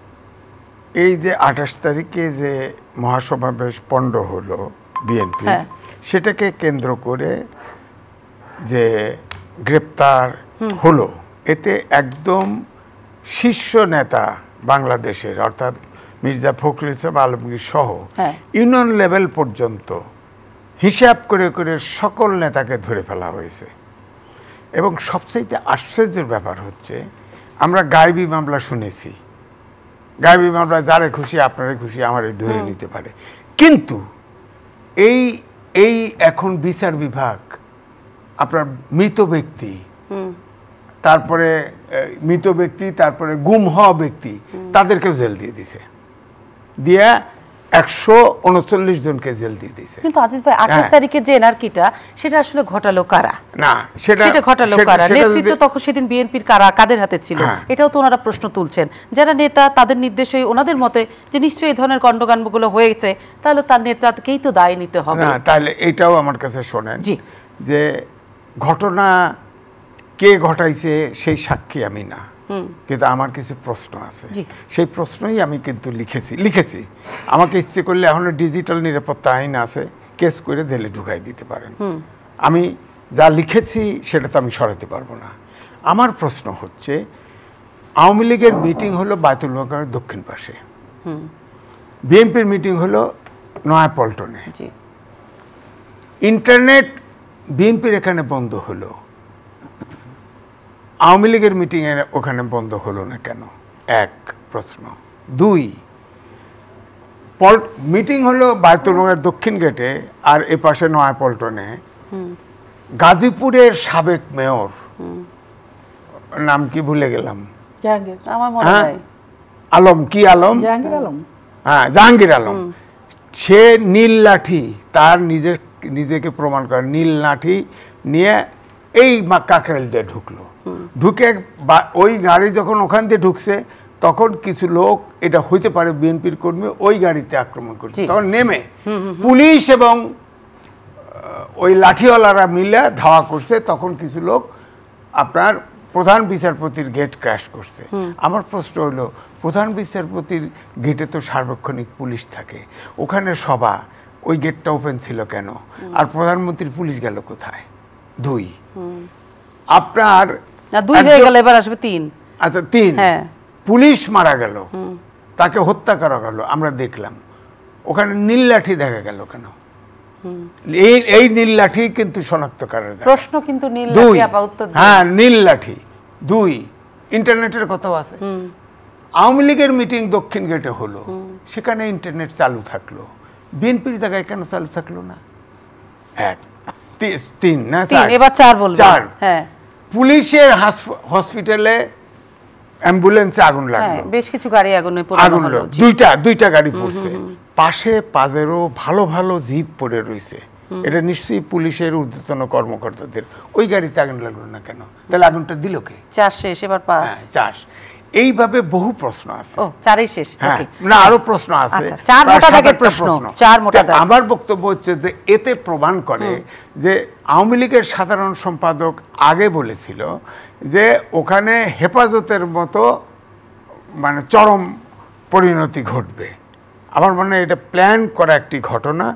এই যে আঠাশ তারিখে যে মহাসমাবেশ পণ্ড হলো বিএনপি, হ্যাঁ। সেটাকে কেন্দ্র করে যে গ্রেপ্তার হলো, এতে একদম শীর্ষ নেতা বাংলাদেশের, অর্থাৎ মির্জা ফখরুল ইসলাম আলমগীর সহ হ্যাঁ। ইউনিয়ন লেভেল পর্যন্ত হিসাব করে করে সকল নেতাকে ধরে ফেলা হয়েছে। এবং সবচেয়ে আশ্চর্যের ব্যাপার হচ্ছে, আমরা গায়েবী মামলা শুনেছি, গায়েবী মামলা যারে খুশি, আপনারে খুশি, আমারে ধরে নিতে পারে, কিন্তু এই এই এখন বিচার বিভাগ আপনার মৃত ব্যক্তি, তারপরে এ, মৃত ব্যক্তি, তারপরে গুম হওয়া ব্যক্তি, তাদেরকেও জেল দিয়ে দিছে, দিয়ে একশো উনচল্লিশ জনকে জেল দিয়ে দিছে। কিন্তু আজিজ ভাই, আঠাশ হ্যাঁ। তারিখে যে এনআরকিটা, সেটা আসলে ঘটালো কারা? না, সেটা সেটা ঘটালো সেটা- কারা? সেটা নেতৃত্ব যদি- তখন সেদিন বিএনপির কারা, কাদের হাতে ছিল? হ্যাঁ। এটাও তো ওনারা প্রশ্ন তুলছেন। যারা নেতা, তাদের নির্দেশে ওনাদের মতে যে নিশ্চয়ই এই ধরনের কণ্ডকাণ্ডগুলো হয়েছে, তাহলে তার নেতাকেই তো দায় নিতে হবে। না, তাহলে এটাও আমার কাছে শোনেন, জি। যে ঘটনা কে ঘটাইছে সেই সাক্ষী আমি না, কিন্তু আমার কিছু প্রশ্ন আছে, জি। সেই প্রশ্নই আমি কিন্তু লিখেছি লিখেছি আমাকে ইচ্ছে করলে এখনো ডিজিটাল নিরাপত্তা আইন আছে, কেস করে জেলে ঢুকাই দিতে পারেন। আমি যা লিখেছি সেটা তো আমি সরাতে পারবো না। আমার প্রশ্ন হচ্ছে, আওয়ামী লীগের মিটিং হলো বায়তুল মোকাররমের দক্ষিণ পাশে, বিএনপির মিটিং হলো নয়াপল্টনে, জি। ইন্টারনেট বিএনপির এখানে বন্ধ হলো, আওয়ামী লীগের মিটিং এ ওখানে বন্ধ হলো না কেন? এক প্রশ্ন। দুই, মিটিং হলো বায়তুল মোকাররমের দক্ষিণ গেটে, আর এ পাশে নয়াপল্টনে গাজীপুরের সাবেক মেয়র, নাম কি ভুলে গেলাম, জাহাঙ্গীর, আমার মনে হ্যাঁ? হয় আলম, কি আলম, জাহাঙ্গীর আলম, হ্যাঁ জাহাঙ্গীর আলম, সে নীল লাঠি, তার নিজের নিজেকে প্রমাণ করে নীল লাঠি নিয়ে এই কাকরাইল দিয়ে ঢুকলো, ঢুকে বা- ওই গাড়ি যখন ওখান দিয়ে ঢুকছে, তখন কিছু লোক, এটা হইতে পারে বিএনপির কর্মী, ওই গাড়িতে আক্রমণ করছে, জি। তখন নেমে পুলিশ এবং আহ, ওই লাঠিওয়ালারা মিলে ধাওয়া করছে, তখন কিছু লোক আপনার প্রধান বিচারপতির গেট ক্র্যাশ করছে। আমার প্রশ্ন হলো, প্রধান বিচারপতির গেটে তো সার্বক্ষণিক পুলিশ থাকে, ওখানে সভা, ওই গেটটা ওপেন ছিল কেন? আর প্রধানমন্ত্রীর পুলিশ গেল কোথায়? দুই, আপনার না, দুই হয়ে একজন- গেল, এবার আসবে তিন। আচ্ছা, তিন, হ্যাঁ। পুলিশ মারা গেল, তাকে হত্যা করা গেল, আমরা দেখলাম, ওখানে নীল লাঠি দেখা গেল কেন? এই এই নীল লাঠি কিন্তু শনাক্ত করা যায়। প্রশ্ন কিন্তু নীল দুই, লাঠি, আপা উত্তর দিন। হ্যাঁ নীল লাঠি। দুই, ইন্টারনেটের কথাও আছে। আওয়ামী লীগের মিটিং দক্ষিণ গেটে হলো, সেখানে ইন্টারনেট চালু থাকলো, বিএনপির জায়গায় কেন চালু থাকলো না? এক তি- তিন না তিন, চার? এবার চার বলবেন। চার। হ্যাঁ পুলিশের হাসপ- হসপিটালে অ্যাম্বুলেন্সে আগুন হ্যাঁ লাগলো, বেশ কিছু গাড়ি আগুনে পোড়ানো আগুন হলো, লাগলো, জি। দুইটা দুইটা গাড়ি পড়ছে, পাশে পাজেরও ভালো ভালো জিপ পড়ে রয়েছে, এটা নিশ্চয়ই পুলিশের ঊর্ধ্বতন কর্মকর্তাদের। ওই গাড়িতে আগুন লাগলো না কেন? তাহলে আগুনটা দিল কে? চার শেষ, এবার পাঁচ। হ্যাঁ, চাষ। এইভাবে বহু প্রশ্ন আছে। ও চারই শেষ, হ্যাঁ, ওকে। না আরো প্রশ্ন আছে। আচ্ছা, চার প্রায় মোটা সাত দাগের আটটা প্রশ্ন, চার মোটা তা দাগ। আমার বক্তব্য হচ্ছে যে এতে প্রমাণ করে যে আওয়ামী লীগের সাধারণ সম্পাদক আগে বলেছিল যে ওখানে হেফাজতের মতো মানে চরম পরিণতি ঘটবে। আমার মনে হয় এটা প্ল্যান করা একটি ঘটনা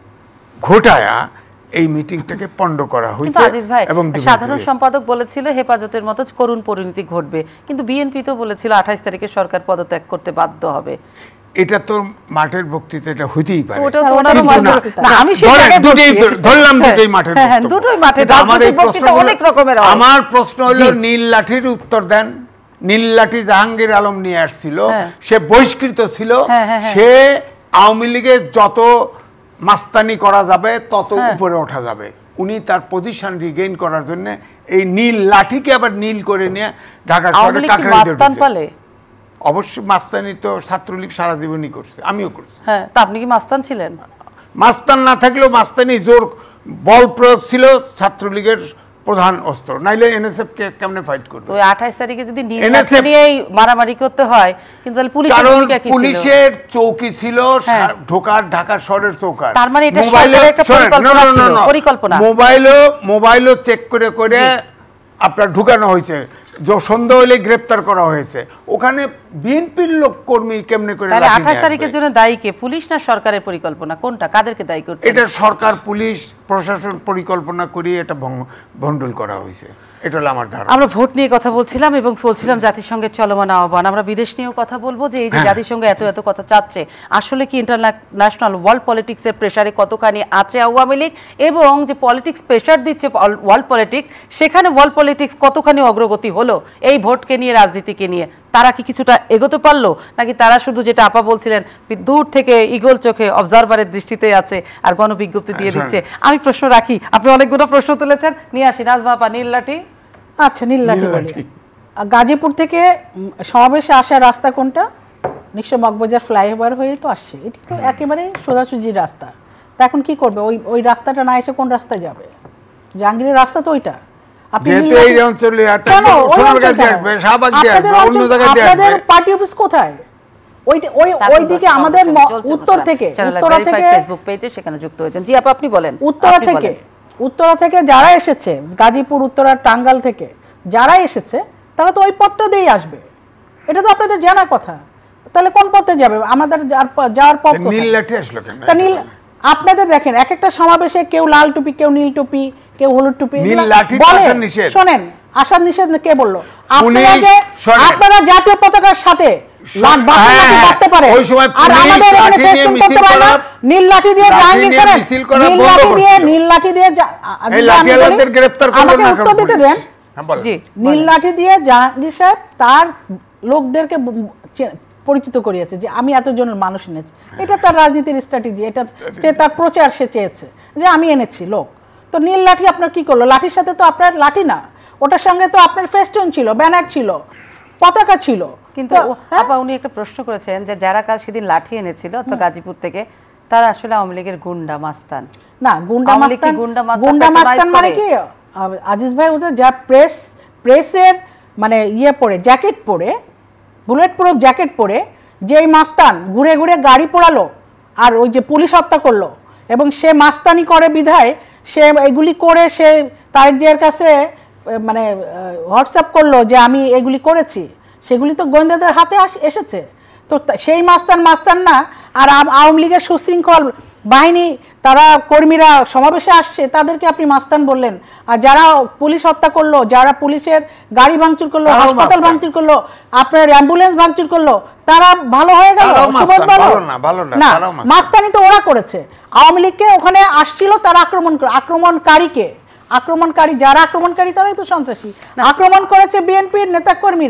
ঘটায়া এই মিটিংটাকে পণ্ড করা কিন্তু হয়েছে। আজিজ ভাই, এবং সাধারণ সম্পাদক বলেছিল হেফাজতের মতো করুণ পরিণতি ঘটবে, কিন্তু বিএনপি তো বলেছিল আঠাইশ তারিখে সরকার পদত্যাগ করতে বাধ্য হবে। এটা তো মাঠের বক্তৃতা, এটা হইতেই পারে। ওটা তো ওনারও ওনারও মাঠের মাঠের বক্তৃতা। না, আমি সেটা ধরেন, আগে দুটোই বলছি। ধরলাম, হ্যাঁ, দুটোই মাঠের হ্যাঁ, হ্যাঁ, বক্তব্য। দুটোই মাঠের। কিন্তু আমার এই রাজনৈতিক বক্তৃতা প্রশ্নগুলো- অনেক রকমের হয়। আমার প্রশ্ন হলো জি। নীল লাঠির উত্তর দেন। নীল লাঠি জাহাঙ্গীর আলম নিয়ে আসছিল, হ্যাঁ। সে বহিষ্কৃত ছিল, হ্যাঁ, হ্যাঁ, হ্যাঁ। সে আওয়ামী লীগের যত মাস্তানি করা যাবে তত হ্যাঁ। উপরে ওঠা যাবে। উনি তার পজিশন রিগেইন করার জন্য এই নীল লাঠিকে আবার নীল করে নিয়ে ঢাকা আওয়ামী শহরে লীগ কি কাকরাইলে মাস্তান উঠেছে। পালে? অবশ্যই মাস্তানি তো ছাত্রলীগ সারা জীবনই করছে, আমিও করছি। হ্যাঁ, তা আপনি কি মাস্তান ছিলেন? মাস্তান না থাকলেও মাস্তানি জোর বল প্রয়োগ ছিল ছাত্রলীগের প্রধান অস্ত্র, নাইলে এনএসএফ কে কেমনে ফাইট করবে? তো আঠাইশ তারিখে যদি নীল এন এস এফ লাঠি নিয়েই মারামারি করতে হয়, কিন্তু তাহলে পুলিশের কারণ ভূমিকা কি ছিল? পুলিশের চৌকি ছিল হ্যাঁ। সা- ঢোকার ঢাকা শহরের চৌকার। তার মানে এটা মোবাইলে সরকারের একটা শোনেন, পরিকল্পনা না, না, না, ছিল, না। পরিকল্পনা। মোবাইলও মোবাইলও চেক করে করে আপনার ঢুকানো হয়েছে, যে সন্ধ্যা হলে গ্রেপ্তার করা হয়েছে। ওখানে বিএনপির লোক কর্মী কেমনে করে তাহলে লাঠি আঠাশ নিয়ে তারিখের আসবে? জন্য দায়ী কে, পুলিশ না সরকারের পরিকল্পনা, কোনটা, কাদেরকে দায়ী করছে? এটা সরকার, পুলিশ, প্রশাসন পরিকল্পনা করিয়ে এটা ভঙ্গ- ভণ্ডুল করা হয়েছে, এটা হলো আমার ধারণা। আমরা ভোট নিয়ে কথা বলছিলাম এবং বলছিলাম জাতিসংঘের চলমান আহ্বান। আমরা বিদেশ নিয়েও কথা বলবো যে এই যে হ্যাঁ। জাতিসংঘ এত এত কথা চাচ্ছে, আসলে কি ইন্টারন্যাশনাল ওয়ার্ল্ড পলিটিক্সের প্রেসারে কতখানি আছে আওয়ামী লীগ, এবং যে পলিটিক্স প্রেসার দিচ্ছে ওয়ার্ল্ড পলিটিক্স, সেখানে ওয়ার্ল্ড পলিটিক্স কতখানি অগ্রগতি হলো এই ভোটকে নিয়ে, রাজনীতিকে নিয়ে? তারা কি কিছুটা এগোতে পারলো, নাকি তারা শুধু যেটা আপা বলছিলেন দূর থেকে ইগল চোখে অবজারভারের দৃষ্টিতে আছে আর গণবিজ্ঞপ্তি দিয়ে দিচ্ছে? আমি প্রশ্ন রাখি, আপনি অনেকগুলো প্রশ্ন তুলেছেন, নিয়ে আসি নাজমা আপা, নীল লাঠি। আচ্ছা, নীল লাঠি নীল বলি। লাঠি। আহ, গাজীপুর থেকে উম, সমাবেশে আসার রাস্তা কোনটা? নিশ্চয় মগবাজার ফ্লাইওভার হয়ে তো আসছে, এটি তো একেবারে সোজাসুজি রাস্তা। তা এখন কি করবে? ওই ওই রাস্তাটা না এসে কোন রাস্তায় যাবে? জাহাঙ্গীরের রাস্তা তো ওইটা। আপনি যেহেতু নীল এই লাঠি- অঞ্চলে একটা কেন? ওই সোনারগাঁ অঞ্চল দিয়ে কেন? আসবে, শাহবাগ দিয়ে আপনাদের আসবে, অন্য অঞ্চল- জায়গা দিয়ে আপনাদের আসবে। পার্টি অফিস কোথায়? ওই ওই তারপর ওইদিকে দর্শক আমাদের অবস্থান ম- চলছে উত্তর ঘটনা। থেকে, চ্যানেল উত্তরা ভেরিফাইড থেকে, ফেসবুক পেজে সেখানে যুক্ত হয়েছেন। জি আপা, আপনি বলেন। উত্তরা আপনি থেকে, বলেন। উত্তরা থেকে যারা এসেছে, গাজীপুর, উত্তরা, টাঙ্গাইল থেকে যারা এসেছে, তারা তো ওই পথটা দিয়েই আসবে। এটা তো আপনাদের জানা কথা। তাহলে কোন পথে যাবে? আমাদের যার- যাওয়ার পথ কোথায়? নীল লাঠি আসলো কেন? তা নীল, আপনাদের দেখেন এক একটা সমাবেশে কেউ লাল টুপি, কেউ নীল টুপি, কেউ হলুদ টুপি, নীল এগুলা লাঠি তো বলে। আসার নিষেধ। শোনেন, আসার নিষেধ কে বললো? আপনারা পুলিশ, যে শোনেন। আপনারা জাতীয় পতাকার সাথে লাঠ- বাতিল হ্যাঁ, লাঠি হ্যাঁ, বাঁধতে পারে, ওই সময় আর পুলিশ আমাদের এখানে লাঠি নিয়ে ফেস্টুন মিছিল করতে পারে না। করা- নীল লাঠি দিয়ে লাঠি জাহাঙ্গীর নিয়ে করেন, মিছিল করা নীল বন্ধ লাঠি দিয়ে, করছিল। নীল লাঠি দিয়ে যা- আ- এই যদি আমি লাঠিওয়ালাদের বলি, গ্রেপ্তার করলো আমাকে না উত্তর কারণ দিতে পুলিশ। দেন। হ্যাঁ, বলেন। জি নীল লাঠি দিয়ে জাহাঙ্গীর সাহেব তার লোকদেরকে ব- চে- পরিচিত করিয়েছে যে আমি এতজনের মানুষ এনেছি। এটা তার রাজনীতির স্ট্র্যাটেজি, এটা সে তার প্রচার সে চেয়েছে যে আমি এনেছি লোক। তো নীল লাঠি আপনার কি করলো? লাঠির সাথে তো আপনার লাঠি না, ওটার সঙ্গে তো আপনার ফেস্টুন ছিল, ব্যানার ছিল, পতাকা ছিল। কিন্তু তো, ও- হ্যাঁ? আপা উনি একটা প্রশ্ন করেছেন যে যারা কাল সেদিন লাঠি এনেছিল অথবা গাজীপুর থেকে, তারা আসলে আওয়ামী লীগের গুন্ডা মাস্তান। না, গুন্ডা আওয়ামী লীগ কি মাস্তান, গুন্ডা মাস্তান গুন্ডা patronize মাস্তান মানে করে? কি আ- আজিজ ভাই, ওদের যা প্রেস প্রেসের মানে ইয়ে পরে, জ্যাকেট পরে, বুলেট প্রুফ জ্যাকেট পরে যেই মাস্তান ঘুরে ঘুরে গাড়ি পোড়ালো আর ওই যে পুলিশ হত্যা করলো, এবং সে মাস্তানি করে বিধায় সে এগুলি করে সে তারেক জিয়ার কাছে আহ, মানে হোয়াটসঅ্যাপ করলো যে আমি এগুলি করেছি, সেগুলি তো গোয়েন্দাদের হাতে আস- এসেছে। তো তা- সেই মাস্তান মাস্তান না। আর আম- আওয়ামী লীগের সুশৃঙ্খল বাহিনী, তারা কর্মীরা সমাবেশে আসছে, তাদেরকে আপনি মাস্তান বললেন। আর যারা পুলিশ হত্যা করলো, যারা পুলিশের গাড়ি ভাঙচুর করলো, তারাও হাসপাতাল মাস্তান। ভাঙচুর করলো, আপনার অ্যাম্বুলেন্স ভাঙচুর করলো, তারা ভালো হয়ে গেল? তারাও সুবোধ মাস্তান, ভালো? ভালো না, ভালো না, না, তারাও মাস্তান। মাস্তানি তো ওরা করেছে। আওয়ামী লীগকে ওখানে আসছিল, তারা আক্রমণ করে, আক্রমণকারীকে, আক্রমণকারী যারা আক্রমণকারী তারাই তো সন্ত্রাসী। আক্রমণ করেছে বিএনপির নেতা কর্মীরা,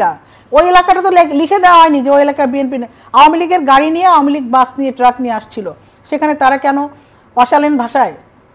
ওই এলাকাটা তো লে- লিখে দেওয়া হয়নি যে ওই এলাকায় বিএনপি নেই। আওয়ামী লীগের গাড়ি নিয়ে আওয়ামী লীগ বাস নিয়ে ট্রাক নিয়ে আসছিল, সেখানে তারা কেন অশালীন ভাষায়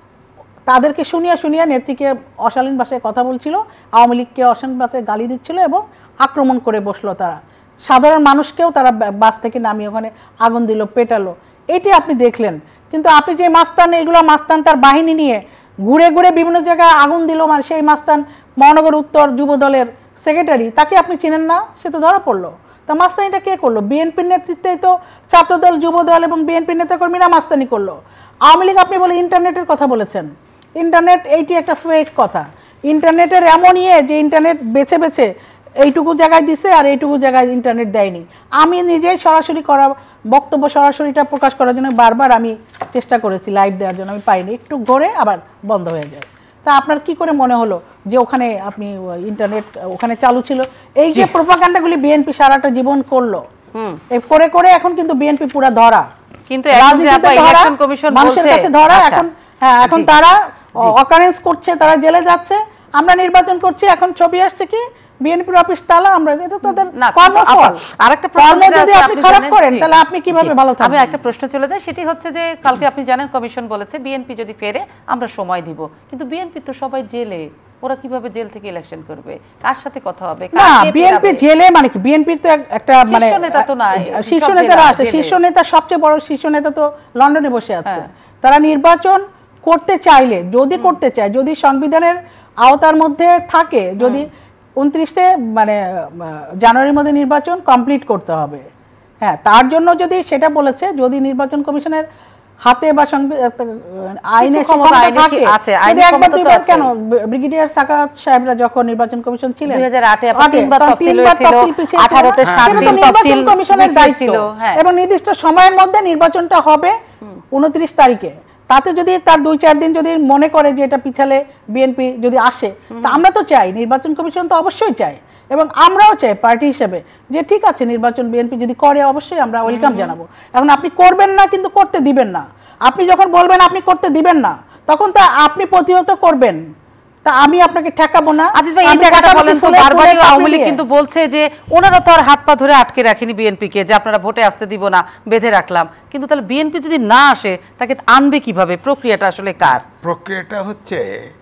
তাদেরকে শুনিয়ে শুনিয়ে নেত্রীকে অশালীন ভাষায় কথা বলছিল, আওয়ামী লীগকে অশালীন ভাষায় গালি দিচ্ছিল এবং আক্রমণ করে বসলো তারা। সাধারণ মানুষকেও তারা বা- বাস থেকে নামিয়ে ওখানে আগুন দিল, পেটালো, এটি আপনি দেখলেন। কিন্তু আপনি যে মাস্তান, এগুলো মাস্তান তার বাহিনী নিয়ে ঘুরে ঘুরে বিভিন্ন জায়গায় আগুন দিল, মানে সেই মাস্তান মহানগর উত্তর যুব দলের সেক্রেটারি, তাকে আপনি চিনেন না, সে তো ধরা পড়লো। তা মাস্তানিটা কে করলো? বিএনপির নেতৃত্বেই তো ছাত্রদল, যুব দল এবং বিএনপির নেতাকর্মীরা মাস্তানি করলো। আওয়ামী লীগ আপনি বলে ইন্টারনেটের কথা বলেছেন, ইন্টারনেট এইটি একটা ফেক কথা। ইন্টারনেটের এমন ইয়ে যে ইন্টারনেট বেছে বেছে এইটুকু জায়গায় দিছে আর এইটুকু জায়গায় ইন্টারনেট দেয়নি। আমি নিজেই সরাসরি করা বক্তব্য সরাসরিটা প্রকাশ করার জন্য বারবার আমি চেষ্টা করেছি লাইভ দেওয়ার জন্য, আমি পাইনি, একটু ঘুরে আবার বন্ধ হয়ে যায়। তা আপনার কি করে মনে হলো যে ওখানে আপনি ইন্টারনেট ওখানে চালু ছিল? এই যে প্রোপাগান্ডাগুলি বিএনপি সারাটা জীবন করলো, এই করে করে এখন কিন্তু বিএনপি পুরা ধরা, কিন্তু এখন যে রাজনীতিতে আপনার ধরা, ইলেকশন কমিশন মানুষের বলছে কাছে ধরা, আচ্ছা, এখন হ্যাঁ এখন জি, তারা জি। অকারেন্স করছে, তারা জেলে যাচ্ছে। আমরা নির্বাচন করছি, এখন ছবি আসছে কি বিএনপির অফিস তালা, আমরা এটা তো তাদের না, কর্মফল। আপা, আরেকটা প্রশ্ন কর্ম যেটা যদি আছে, আপনি আপনি খারাপ জানেন, করেন জি, তাহলে আপনি কিভাবে জি। ভালো আমি থাকবেন? একটা প্রশ্ন চলে যায়, সেটি হচ্ছে যে কালকে আপনি জানেন কমিশন বলেছে বিএনপি যদি ফেরে আমরা সময় দিব, কিন্তু বিএনপি তো সবাই জেলে, ওরা কিভাবে জেল থেকে ইলেকশন করবে? কার সাথে কথা হবে? না, বিএনপি জেলে মানে কি? বিএনপির তো এক- একটা মানে শীর্ষ নেতা তো নাই, শীর্ষ সব নেতারা জেলা, আছে, জেলে। শীর্ষ নেতা সবচেয়ে বড় শীর্ষ নেতা তো লন্ডনে বসে আছে। হ্যাঁ। তারা নির্বাচন করতে চাইলে, যদি করতে চায়, যদি সংবিধানের আওতার মধ্যে থাকে, যদি উনত্রিশে মানে আহ, জানুয়ারির মধ্যে নির্বাচন কমপ্লিট করতে হবে, হ্যাঁ, তার জন্য যদি সেটা বলেছে, যদি নির্বাচন কমিশনের হাতে বা সংবি- আহ, আইনে সে ক্ষমতা ক্ষমতা আইনে থাকে, আছে, যদি আইনি একবার ক্ষমতা তো দুইবার আছে। কেন ব্রিগেডিয়ার সাকাত সাহেবরা যখন নির্বাচন কমিশন ছিলেন দুই হাজার আটে আপনি আটে, তিনবার তখন তফসিল তিনবার হয়েছিল, তফসিল পিছিয়ে ছিল না? আঠারোতে সেটা সাত তো দিন নির্বাচন তফসিল কমিশনের পিছিয়ে দায়িত্ব ছিল, হ্যাঁ। এবং নির্দিষ্ট সময়ের মধ্যে নির্বাচনটা হবে উনত্রিশ তারিখে। তাতে যদি তার দুই চার দিন যদি মনে করে যে এটা পিছালে বিএনপি যদি আসে, তা আমরা তো চাই, নির্বাচন কমিশন তো অবশ্যই চাই, এবং আমরাও চাই পার্টি হিসেবে যে ঠিক আছে নির্বাচন বিএনপি যদি করে অবশ্যই আমরা ওয়েলকাম জানাবো। এখন আপনি করবেন না, কিন্তু করতে দিবেন না। আপনি যখন বলবেন আপনি করতে দিবেন না, তখন তা আপনি প্রতিহত করবেন, তা আমি আপনাকে ঠেকাবো না। আজিজ ভাই, এই আমি জায়গাটা কাটাকুটি বলেন তো, ফুলে বারবারই ফুলে আওয়ামী লীগ কাঁপিয়ে। কিন্তু বলছে যে ওনারা তো আর হাত পা ধরে আটকে রাখেনি বিএনপিকে, যে আপনারা ভোটে আসতে দিব না, বেঁধে রাখলাম। কিন্তু তাহলে বিএনপি যদি না আসে, তাকে আনবে কিভাবে? প্রক্রিয়াটা আসলে কার? প্রক্রিয়াটা হচ্ছে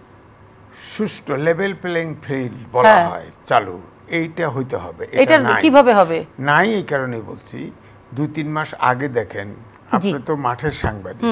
সুষ্ঠু লেভেল প্লেইং ফিল্ড বলা হ্যাঁ। হয় চালু, এইটা হইতে হবে। এটা নাই। কিভাবে হবে? নাই, এই কারণে বলছি, দুই তিন মাস আগে দেখেন, আপনি তো মাঠের সাংবাদিক,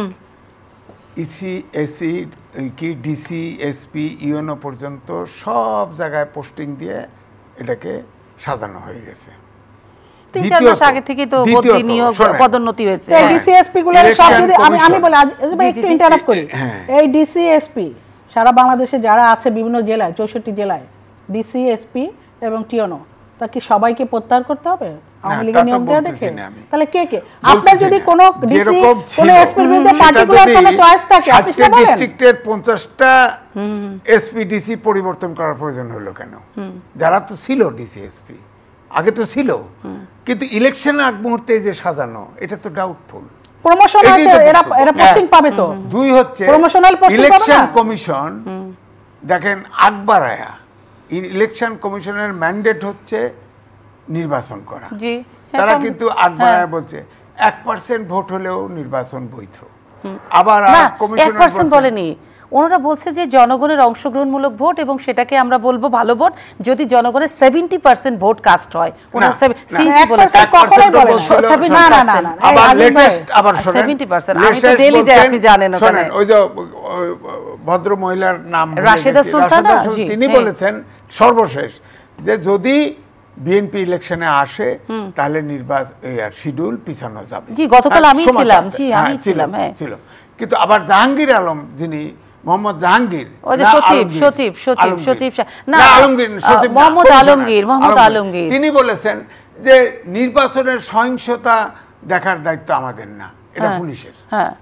ইসি এসি কি ডিসি এসপি ইউএনও পর্যন্ত সব জায়গায় পোস্টিং দিয়ে এটাকে সাজানো হয়ে গেছে। তিন চার মাস আগে থেকে তো বদলি, নিয়োগ, পদোন্নতি হয়েছে। এই ডিসিএসপি গুলোর সব যদি আমি আমি বলি, আজ ভাই জি, একটু জি, ইন্টারাপ্ট করি, হ্যাঁ। এই ডিসিএসপি সারা বাংলাদেশে যারা আছে বিভিন্ন জেলায়, চৌষট্টি জেলায় ডিসিএসপি এবং টিওনো, তা কি সবাইকে প্রত্যাহার করতে হবে আওয়ামী লীগের নিয়ম দেওয়া দেখে? তাহলে কে কে? আপনার যদি কোনো ডিসি কোনো এসপির বিরুদ্ধে পার্টিকুলার কোনো চয়েস থাকে, আপনি সেটা বলেন। ডিস্ট্রিক্টের পঞ্চাশটা এসপি ডিসি পরিবর্তন করার প্রয়োজন হলো কেন? যারা তো ছিল ডিসি এসপি আগে তো ছিল, কিন্তু ইলেকশন আগ মুহূর্তে যে সাজানো, এটা তো ডাউটফুল। প্রমোশন এটাই আছে, তো এরা বক্তব্য। এরা পোস্টিং পাবে তো। দুই হচ্ছে Promotional posting পাবে ইলেকশন না? কমিশন, দেখেন আকবরায়া ইলেকশন কমিশনের ম্যান্ডেট হচ্ছে নির্বাচন করা। জি, তারা এখন- কিন্তু আকবরায়া বলছে এক পার্সেন্ট ভোট হলেও নির্বাচন বৈধ। আবার না, আর কমিশনার এক পার্সেন্ট বলছেন- বলেনি, ওনারা বলছে যে জনগণের অংশগ্রহণমূলক ভোট, এবং সেটাকে আমরা বলবো ভালো ভোট যদি জনগণের সেভেন্টি পার্সেন্ট ভোট কাস্ট হয়। ওনারা না, seven- না, সিইসি এক বলেছে percent কখনোই বলে না। বলছিল, seventy না, না, না, percent না, না। আবার এই আজিজ ভাই, লেটেস্ট আবার শোনেন, seventy percent, আমি তো latest daily যাই, বলছেন, আপনি জানেন ওখানে। শোনেন, ওই যে ওই ভদ্র মহিলার নাম ভুলে রাশেদা গেছি, সুলতানা, রাশেদা সুলতানা, জি, তিনি হ্যাঁ। বলেছেন সর্বশেষ যে যদি বিএনপি ইলেকশনে আসে তাহলে নির্বাচন শিডিউল পিছানো যাবে। জি, গতকাল হ্যাঁ, আমি সময় ছিলাম, আছে। জি, হ্যাঁ, আমি ছিল, ছিলাম, হ্যাঁ। ছিল। কিন্তু আবার জাহাঙ্গীর আলম, যিনি মোহাম্মদ জাহাঙ্গীর, ওই যে না সচিব, আলমগীর, সচিব, সচিব, আলমগীর। সচিব সা- না, না, আলমগীর, আহ, সচিব না, মোহাম্মদ কমিশনার, আলমগীর, মোহাম্মদ আলমগীর। তিনি বলেছেন যে নির্বাচনের সহিংসতা দেখার দায়িত্ব আমাদের না, এটা হ্যাঁ, পুলিশের। হ্যাঁ।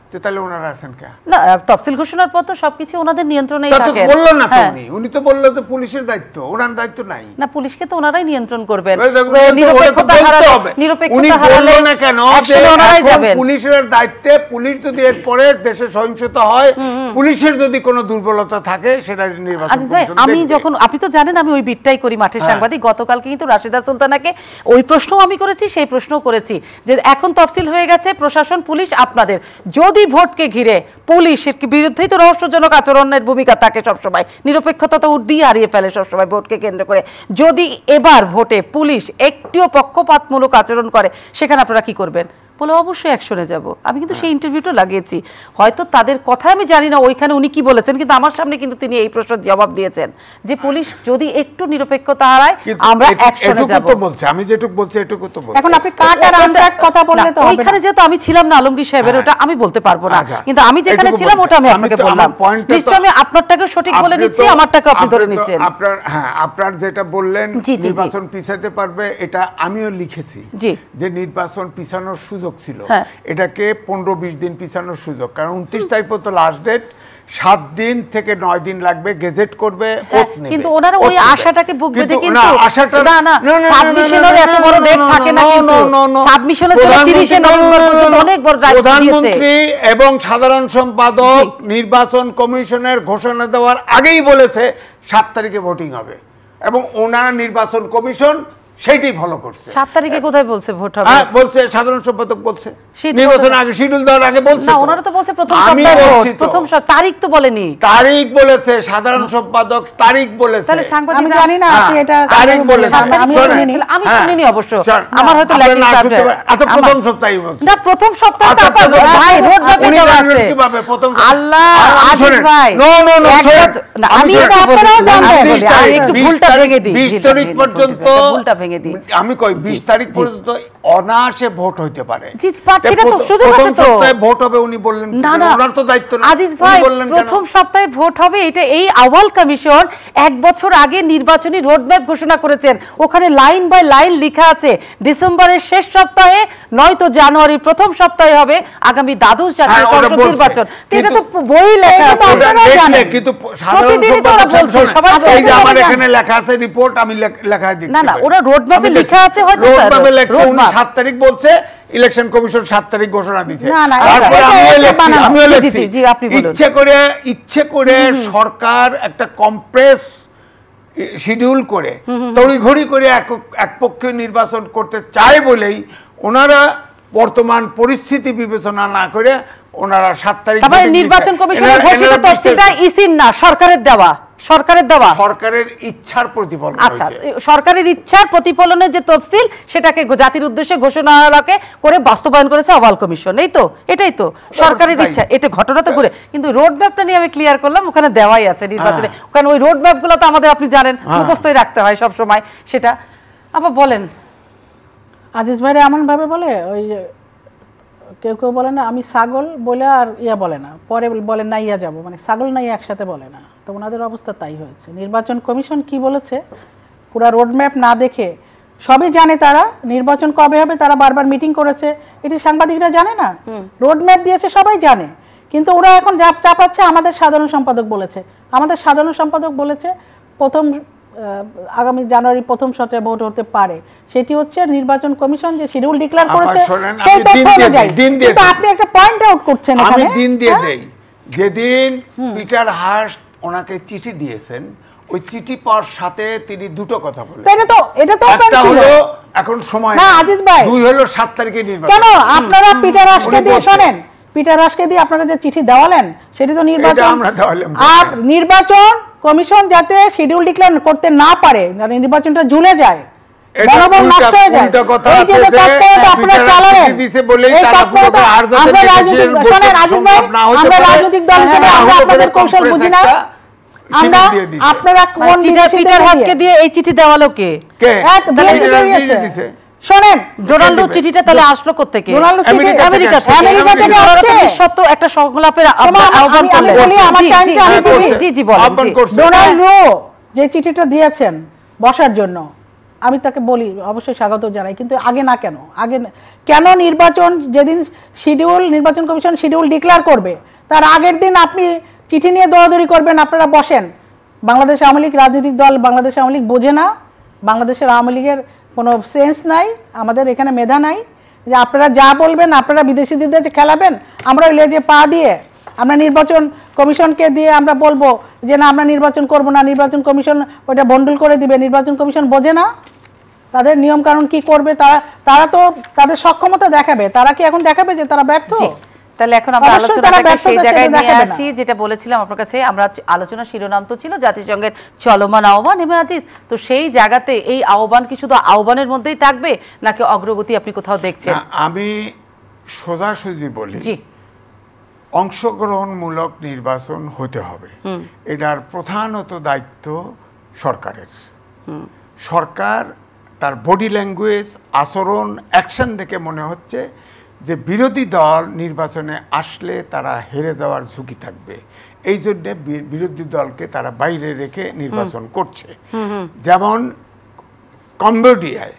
তো তাহলে ওনারা আছেন কে? না তফসিল ঘোষণার পর তো সবকিছু ওনাদের নিয়ন্ত্রণেই তা তো থাকে। বললো না তো হ্যাঁ। উনি উনি তো বললো যে পুলিশের দায়িত্ব, ওনার দায়িত্ব নাই। না পুলিশকে তো ওনারাই নিয়ন্ত্রণ করবেন। ওই দেখুন, ওটা তো নিরপেক্ষতা বলতে হারালে হবে। উনি নিরপেক্ষতা হারালে বললো না কেন যে অ্যাকশনে ওনারাই এখন যাবেন। পুলিশের দায়িত্বে, পুলিশ যদি এরপরে দেশে সহিংসতা হয়, পুলিশের যদি কোনো দুর্বলতা থাকে সেটা নির্বাচন আজিজ ভাই, কমিশন আমি দেখবে। যখন, আপনি তো জানেন আমি ওই বিটটাই করি মাঠের হ্যাঁ। সাংবাদিক। গতকালকে কিন্তু রাশিদা সুলতানাকে ওই প্রশ্নও আমি করেছি, সেই প্রশ্নও করেছি যে এখন তফসিল হয়ে গেছে, প্রশাসন পুলিশ আপনাদের, যদি ভোটকে ঘিরে পুলিশের বিরুদ্ধেই তো রহস্যজনক আচরণের ভূমিকা থাকে সবসময়, নিরপেক্ষতা তো উর্দিয়ে হারিয়ে ফেলে সবসময় ভোটকে কেন্দ্র করে, যদি এবার ভোটে পুলিশ একটিও পক্ষপাতমূলক আচরণ করে সেখানে আপনারা কি করবেন? বলে অবশ্যই অ্যাকশনে যাব। আমি কিন্তু সেই ইন্টারভিউটা লাগিয়েছি, হয়তো তাদের কথা আমি জানি না ওইখানে উনি কি বলেছেন, কিন্তু আমার সামনে কিন্তু তিনি এই প্রশ্নের জবাব দিয়েছেন যে পুলিশ যদি একটু নিরপেক্ষতা হারায় কিন্তু আমরা এটুকু- অ্যাকশনে এটুকু যাব। তো বলছে, আমি যেটুকু বলছি এটুকু তো বলছি। এখন আপনি কাট আর আনকাট কথা বললে তো হবে ওইখানে না। যেহেতু আমি ছিলাম না আলমগীর সাহেবের, ওটা আমি বলতে পারবো না, আচ্ছা, কিন্তু আমি যেখানে এটুকু ছিলাম বলছি। ওটা আমি আমি আপনাকে তো- আমার বললাম। পয়েন্টটা তো- নিশ্চয় আমি আপনারটাকে সঠিক বলে আপনি নিচ্ছি, তো- আমারটাকে আপনি ধরে আপনি তো নিচ্ছেন। আপনার, হ্যাঁ, আপনার যেটা বললেন জি, জি, জি। নির্বাচন পিছাতে পারবে, এটা আমিও লিখেছি জি। যে নির্বাচন পিছানোর সুযোগ ছিল, হ্যাঁ। এটাকে পনেরো বিশ দিন পিছানোর সুযোগ, কারণ উনত্রিশ তারিখ পর্যন্ত লাস্ট ডেট, সাত দিন থেকে নয় দিন লাগবে, গেজেট করবে, হ্যাঁ, ওত নেবে, কিন্তু ওনারা ওত ওই নেবে। আশাটাকে বুক বেঁধে কিন্তু কিন্তু না, আশাটা- না, না, no, no, no, no, no, সাবমিশনের no, এত no, বড় no, ডেট no, থাকে না no, কিন্তু। no, no, no. সাবমিশনের জন্য তিরিশে নভেম্বর পর্যন্ত অনেক বড় রাইট দিয়েছে। প্রধানমন্ত্রী এবং সাধারণ সম্পাদক নির্বাচন কমিশনের ঘোষণা দেওয়ার আগেই বলেছে সাত তারিখে ভোটিং হবে, এবং ওনারা নির্বাচন কমিশন সেইটাই ফলো করছে। সাত তারিখে কোথায় বলছে ভোট হবে? হ্যাঁ, বলছে সাধারণ সম্পাদক বলছে শিডিউল নির্বাচন বলছে। আগে, শিডিউল দেওয়ার আগে বলছে। না তো। ওনারা তো বলছে প্রথম আমি সপ্তাহে ভোট, বলছি তো। প্রথম সপ্তাহ, তারিখ তো বলেনি। তারিখ বলেছে, সাধারণ সম্পাদক তারিখ বলেছে। তাহলে আমি সাংবাদিকরা জানি না আপনি হ্যাঁ, এটা তারিখ বলেছে। আমি শোনেন, শুনিনি। আমি হ্যাঁ, শুনিনি অবশ্য, শোন, আমার হয়তো আপনার ল্যাকিং না সাবজেক্ট। শুনতে পারেন। আচ্ছা, প্রথম সপ্তাহে বলছে। না প্রথম সপ্তাহে তো আচ্ছা, আপনার প্রথম ভাই সপ্তাহে। রোড ম্যাপে উনি দেওয়া জানলেন আছে। কিভাবে প্রথম সপ্তাহে? আল্লাহ আমি আজিজ শোনেন। ভাই, No, no, no, এক শোনেন। বছর- না, আমি আমি শোনেন। এটা আপনারাও বলি, জানবেন। আমি বিশ বলি, আমি তারিখ, একটু বিশ ভুলটা তারিখ, ভেঙে দিই, বিশ ভুলটা তারিখ ভেঙে দিই, পর্যন্ত, ভুলটা ভেঙে দিই। আমি কই বিশ তারিখ পর্যন্ত অনায়াসে ভোট হইতে পারে। জি, পার- সেটা তো প্রথম- সুযোগ আছে প্রথম তো। সপ্তাহে ভোট হবে উনি বললেন কি? না না ওনার তো দায়িত্ব না। আজিজ উনি ভাই, বললেন কেন? প্রথম সপ্তাহে ভোট হবে, এটা এই আওয়াল কমিশন এক বছর আগে নির্বাচনী রোডম্যাপ ঘোষণা করেছেন, ওখানে লাইন বাই লাইন লেখা আছে ডিসেম্বরের শেষ সপ্তাহে নয়তো জানুয়ারির প্রথম সপ্তাহে হবে আগামী দ্বাদশ জাতীয় হ্যাঁ, ওটা সংসদ বলছে। নির্বাচন। এটা তো কিন্তু- বই লেখা এটা তো আছে। ওটা আপনারা দেখলে জানেন। কিন্তু সাধারণ প্রতিদিনই তো ওরা সম্পাদক বলছে, শোনেন, সবাই এই যে বলছে, আমার সবাই এখানে লেখা আছে রিপোর্ট, আমি লেখ- লেখায় দিচ্ছি। না, না, ওরা roadmap এ লেখা আছে হয়তো, রোড স্যার, ম্যাপে লেখছে, উনি roadmap। সাত তারিখ বলছে, ইলেকশন কমিশন সাত তারিখ ঘোষণা দিয়েছে। না, না, তারপরে এটা- আমিও এটা লিখছি, বানানো। আমিও জি, জি, লিখছি। জি, জি, আপনি বলুন। ইচ্ছে করে, ইচ্ছে করে সরকার একটা কম্প্রেস শিডিউল করে তড়িঘড়ি করে এক এক পক্ষে নির্বাচন করতে চায় বলেই ওনারা বর্তমান পরিস্থিতি বিবেচনা না করে ওনারা সাত তারিখ তারপরে voting নির্বাচন দিচ্ছে। কমিশনের এনারা- ঘোষিত এনারা তফসিলটা বিশ্বাস- ইসির না, সরকারের দেওয়া, সরকারের দেওয়া। সরকারের ইচ্ছার প্রতিফলন আচ্ছা, হয়েছে। সরকারের ইচ্ছার প্রতিফলনের যে তফসিল সেটাকে গো- জাতির উদ্দেশ্যে ঘোষণাকে করে বাস্তবায়ন করেছে আওয়াল কমিশন, এই তো, এটাই তো সরকারের তাই। ইচ্ছা। এটা ঘটনা তো ঘুরে, কিন্তু রোড ম্যাপটা নিয়ে আমি ক্লিয়ার করলাম, ওখানে দেওয়াই আছে নির্বাচনে, কারণ ওই রোড ম্যাপগুলো তো আমাদের আপনি জানেন মুখস্থই রাখতে হয় সব সময় সেটা। আবার বলেন আজিজ ভাইরা এমন ভাবে বলে, ওই যে কেউ কেউ বলে না আমি ছাগল বলে আর ইয়া বলে না, পরে বলে না ইয়া যাব, মানে ছাগল না ইয়া একসাথে বলে না। তো ওনাদের অবস্থা তাই হয়েছে। নির্বাচন কমিশন কি বলেছে, পুরা রোডম্যাপ না দেখে, সবই জানে তারা, নির্বাচন কবে হবে তারা বারবার মিটিং করেছে, এটি সাংবাদিকরা জানে না, রোডম্যাপ দিয়েছে সবাই জানে, কিন্তু ওরা এখন যা চাপাচ্ছে আমাদের সাধারণ সম্পাদক বলেছে, আমাদের সাধারণ সম্পাদক বলেছে প্রথম আহ, আগামী জানুয়ারি প্রথম সপ্তাহে ভোট হতে পারে, সেটি হচ্ছে নির্বাচন কমিশন যে শিডিউল ডিক্লেয়ার আমার করেছে শোনেন, সেই আমি তথ্য দিন দিয়ে অনুযায়ী। দিই, দিন দিয়ে কিন্তু দিই। আপনি একটা পয়েন্ট আউট করছেন আমি এখানে, দিন দিয়ে হ্যাঁ? দেই, যেদিন পিটার হার্স ওনাকে চিঠি দিয়েছেন, ওই চিঠি পাওয়ার সাথে তিনি দুটো কথা বলেন। তো এটা তো এটা তো open একটা ছিল। হলো এখন সময় না, নেই। আজিজ ভাই। দুই হলো সাত তারিখে নির্বাচন। কেন আপনারা পিটার হাসকে উনি দিয়ে বলছেন। শোনেন, পিটার হাসকে দিয়ে আপনারা যে চিঠি দেওয়ালেন সেটি তো নির্বাচন, আমরা দেওয়ালাম। আর নির্বাচন কমিশন যাতে শিডিউল ডিক্লেয়ার করতে না পারে, মানে নির্বাচনটা ঝুলে যায়, এটা মনোবল উল্টা- নষ্ট হয়ে যায়, উল্টা কথা এই যে আছে যে তৎপরতা আপনারা পিটার হাস চালালেন, চিঠি দিছে বলেই এই তারা তৎপরতা পুরোপুরি আর যাতে আমরা দেশের রাজনৈতিক, ভোট শোনেন আজিজ ভাই, সম্ভব না হতে আমরা পারে, রাজনৈতিক দল হিসেবে হ্যাঁ, আমরা হতে আপনাদের পারে কৌশল কংগ্রেস বুঝি না, একটা আমরা শিডিউল দিয়ে দিছে। আপনারা মানে কোন চিঠা বিদেশিদের পিটার হাসকে দিয়ে? দিয়ে এই চিঠি দেওয়ালো কে? কে? এক বিদেশি পিটার হাস দিয়েছে। দিয়ে দিছে। শোনেন, ডোনাল্ডো দিবে? চিঠিটা তাহলে আসলো কোত্থেকে? ডোনাল্ডো চিঠি আমেরিকা থেকে আমেরিকা আসছে। থেকে আমেরিকা থেকে আমেরিকা ওনারা তো আসছে। নিঃশর্ত একটা সংলাপের আহ্বান তোমার- আহ্বান আমি- আমি করলেন। বলি, আমার জি, টাইমটা জি, আমি জি, বলি। জি, জি, বলেন, আহ্বান জি। করছে। ডোনাল্ড রো যে চিঠিটা দিয়েছেন বসার জন্য, আমি তাকে বলি অবশ্যই স্বাগত জানাই, কিন্তু আগে না কেন আগে কেন নির্বাচন যেদিন শিডিউল নির্বাচন কমিশন শিডিউল ডিক্লেয়ার করবে তার আগের দিন আপনি চিঠি নিয়ে দৌড়াদৌড়ি করবেন? আপনারা বসেন। বাংলাদেশ আওয়ামী লীগ রাজনৈতিক দল, বাংলাদেশ আওয়ামী লীগ বোঝে না, বাংলাদেশের আওয়ামী লীগের কোনো সেন্স নাই, আমাদের এখানে মেধা নাই যে আপনারা যা বলবেন আপনারা বিদেশিদের যে খেলাবেন আমরা লেজে পা দিয়ে আমরা নির্বাচন কমিশনকে দিয়ে আমরা বলবো যে না আমরা নির্বাচন করব না, নির্বাচন কমিশন ওটা বন্ডল করে দিবে। নির্বাচন কমিশন বোঝে না তাদের নিয়ম কানুন কি করবে, তারা তারা তো তাদের সক্ষমতা দেখাবে। তারা কি এখন দেখাবে যে তারা ব্যর্থ? তাহলে এখন আমরা আলোচনাটাকে সেই জায়গায় নিয়ে আসি যেটা বলেছিলাম আপনার কাছে। আমরা আলোচনা শিরোনাম তো ছিল জাতিসংঘের চলমান আহ্বান হেমা আজিজ, তো সেই জায়গাতে এই আহ্বান কি শুধু আহ্বানের মধ্যেই থাকবে নাকি অগ্রগতি আপনি কোথাও দেখছেন? আমি সোজাসুজি বলি, জি, অংশগ্রহণমূলক নির্বাচন হতে হবে, এটার প্রধানত দায়িত্ব সরকারের। সরকার তার বডি ল্যাঙ্গুয়েজ, আচরণ, অ্যাকশন দেখে মনে হচ্ছে যে বিরোধী দল নির্বাচনে আসলে তারা হেরে যাওয়ার ঝুঁকি থাকবে, এই জন্যে বিরোধী দলকে তারা বাইরে রেখে নির্বাচন করছে। যেমন কম্বোডিয়ায়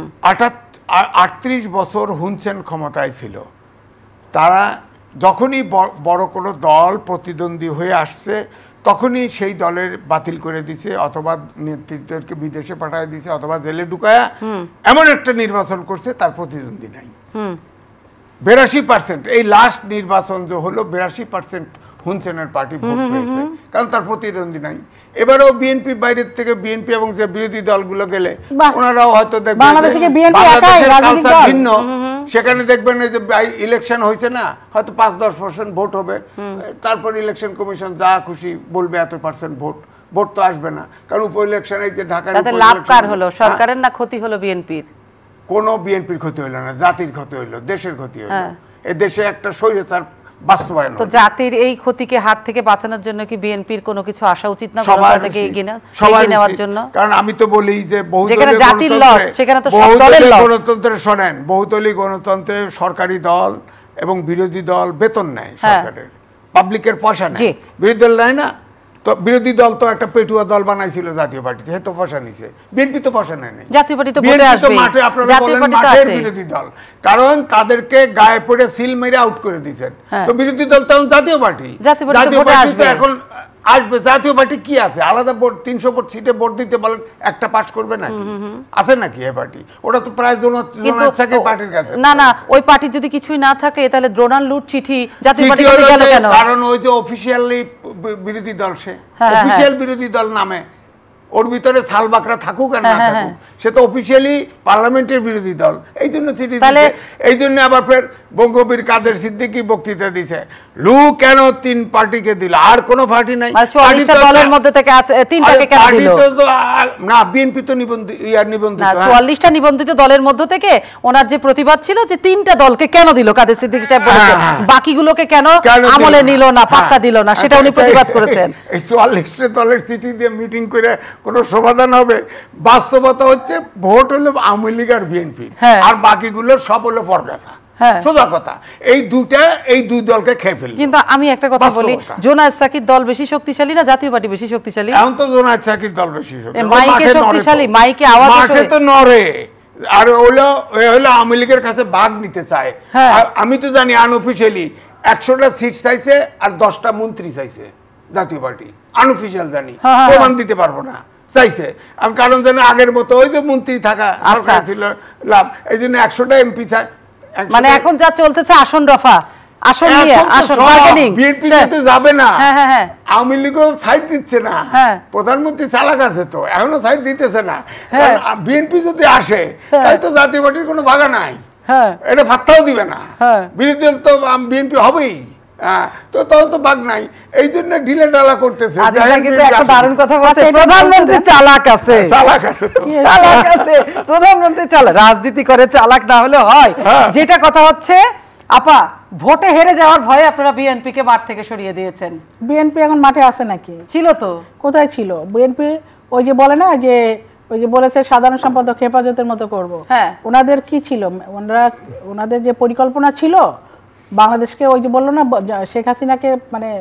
আটত্রিশ বছর হুন সেন ক্ষমতায় ছিল, তারা যখনই বড় কোনো দল প্রতিদ্বন্দ্বী হয়ে আসছে তখনই সেই দলের বাতিল করে দিছে, অথবা নেতৃত্বকে বিদেশে পাঠিয়ে দিছে, অথবা জেলে ঢুকায়া এমন একটা নির্বাচন করছে তার প্রতিদ্বন্দ্বী নাই। বিরাশি পার্সেন্ট এই লাস্ট নির্বাচন যে হলো বিরাশি পার্সেন্ট হুন সেনের পার্টি ভোট পেয়েছে, কারণ তার প্রতিদ্বন্দ্বী নাই। এবারেও বিএনপি বাইরের থেকে বিএনপি এবং যে বিরোধী দলগুলো গেলে ওনারাও হয়তো দেখবেন ভিন্ন, সেখানে দেখবেন যে ইলেকশন হয়েছে না, হয়তো পাঁচ দশ পার্সেন্ট ভোট হবে, তারপর ইলেকশন কমিশন যা খুশি বলবে এত পার্সেন্ট ভোট, ভোট তো আসবে না, কারণ উপ ইলেকশনে যে ঢাকার লাভ কার হলো, সরকারের না ক্ষতি হলো বিএনপির? কোনো বিএনপির ক্ষতি হইল না, জাতির ক্ষতি হইলো, দেশের ক্ষতি হইলো। এ দেশে একটা স্বৈরাচার বাস্তবায়ন। তো জাতির এই ক্ষতিকে হাত থেকে বাঁচানোর জন্য কি বিএনপির কোনো কিছু আসা উচিত না থেকে এগিয়ে নেওয়ার জন্য? কারণ আমি তো বলি যে যেখানে জাতির লস সেখানে তো সব দলের লস। গণতন্ত্রে শোনেন, বহুদলীয় গণতন্ত্রে সরকারি দল এবং বিরোধী দল বেতন নেয় সরকারের, পাবলিকের পয়সা নেয়, বিরোধী দল নেয় না। তো বিরোধী দল তো একটা পেটুয়া দল বানাইছিল জাতীয় পার্টিতে, হে তো পয়সা নিছে, বিএনপি তো পয়সা নেয় নাই। জাতীয় পার্টি তো ভোটে আসবে, মাঠে আপনারা বলেন মাঠের বিরোধী দল, কারণ তাদেরকে গায়ে পড়ে সিল মেরে আউট করে দিয়েছেন। তো বিরোধী দল তো জাতীয় পার্টি, জাতীয় পার্টি তো এখন আসবে। জাতীয় পার্টি কি আছে আলাদা ভোট, তিনশো ভোট সিটে ভোট দিতে বলেন, একটা পাস করবে নাকি? আছে নাকি এই পার্টি? ওটা তো প্রায় জনসাধারণের পার্টির কাছে। না না, ওই পার্টির যদি কিছুই না থাকে তাহলে ড্রোনাল লুট চিঠি জাতীয় পার্টি গেল কেন? কারণ ওই যে অফিশিয়ালি বিরোধী দল, সে অফিশিয়াল বিরোধী দল নামে, ওর ভিতরে সালবাকরা থাকুক আর না থাকুক, সে তো অফিশিয়ালি পার্লামেন্টের বিরোধী দল, এই জন্য চিঠি দিচ্ছে। এই জন্য আবার ফের বঙ্গবীর কাদের সিদ্দিকী বক্তৃতা দিছে, লু কেন তিন পার্টিকে দিল, আর কোন পার্টি নাই? চুয়াল্লিশটা দলের মধ্যে থেকে আছে তিনটাকে কেন দিল? না, বিএনপি তো নিবন্ধিত, ইয়ার নিবন্ধিত চুয়াল্লিশটা নিবন্ধিত দলের মধ্যে থেকে ওনার যে প্রতিবাদ ছিল যে তিনটা দলকে কেন দিল, কাদের সিদ্দিকী সাহেব বলেছেন, বাকিগুলোকে কেন আমলে নিল না, পাত্তা দিল না, সেটা উনি প্রতিবাদ করেছেন। এই চুয়াল্লিশটা দলের চিঠি দিয়ে মিটিং করে কোনো সমাধান হবে? বাস্তবতা হচ্ছে ভোট হলো আওয়ামী লীগ আর বিএনপি, আর বাকিগুলো সব হলো পরগাছা। সোজা কথা, এই দুইটা এই দুই দলকে খেয়ে ফেলল। কিন্তু আমি একটা কথা বলি, জোনায়েদ সাকির দল বেশি শক্তিশালী না জাতীয় পার্টি বেশি শক্তিশালী? এখন তো জোনায়েদ সাকির দল বেশি শক্তিশালী, মাইকে শক্তিশালী, মাইকে আওয়াজ মাঠে তো নড়ে। আর হলো হলো আওয়ামী লীগের কাছে ভাগ নিতে চায়। আমি তো জানি আনঅফিশিয়ালি একশোটা সিট চাইছে আর দশটা মন্ত্রী চাইছে জাতীয় পার্টি, আনঅফিশিয়াল জানি, প্রমাণ দিতে পারবো না, চাইছে। আর কারণ যেন আগের মতো ওই যে মন্ত্রী থাকা সরকার ছিল লাভ, এই জন্য একশোটা এমপি চায়। মানে এখন যা চলতেছে আসন রফা, আসন নিয়ে আসন বার্গেনিং, বিএনপি তো যাবে না, আওয়ামী লীগও সাইড দিচ্ছে না, প্রধানমন্ত্রী চালাক আছে তো এখনো সাইড দিতেছে না। বিএনপি যদি আসে তাই তো জাতীয় পার্টির কোনো ভাগা নাই, এটা ভাত্তাও দিবে না, বিরোধী দল তো বিএনপি হবেই, তো তখন তো ভাগ নাই, এই জন্য ঢিলে ডালা করতেছে। দারুণ কথা বলছে, প্রধানমন্ত্রী চালাক আছে, চালাক আছে, চালাক আছে, প্রধানমন্ত্রী চালাক, রাজনীতি করে চালাক না হলে হয়? যেটা কথা হচ্ছে আপা, ভোটে হেরে যাওয়ার ভয়ে আপনারা বিএনপি কে মাঠ থেকে সরিয়ে দিয়েছেন। বিএনপি এখন মাঠে আছে নাকি? ছিল তো, কোথায় ছিল বিএনপি? ওই যে বলে না যে ওই যে বলেছে সাধারণ সম্পাদক হেফাজতের মতো করব, হ্যাঁ, ওনাদের কি ছিল? ওনারা ওনাদের যে পরিকল্পনা ছিল বাংলাদেশকে, ওই যে বললো না শেখ হাসিনাকে মানে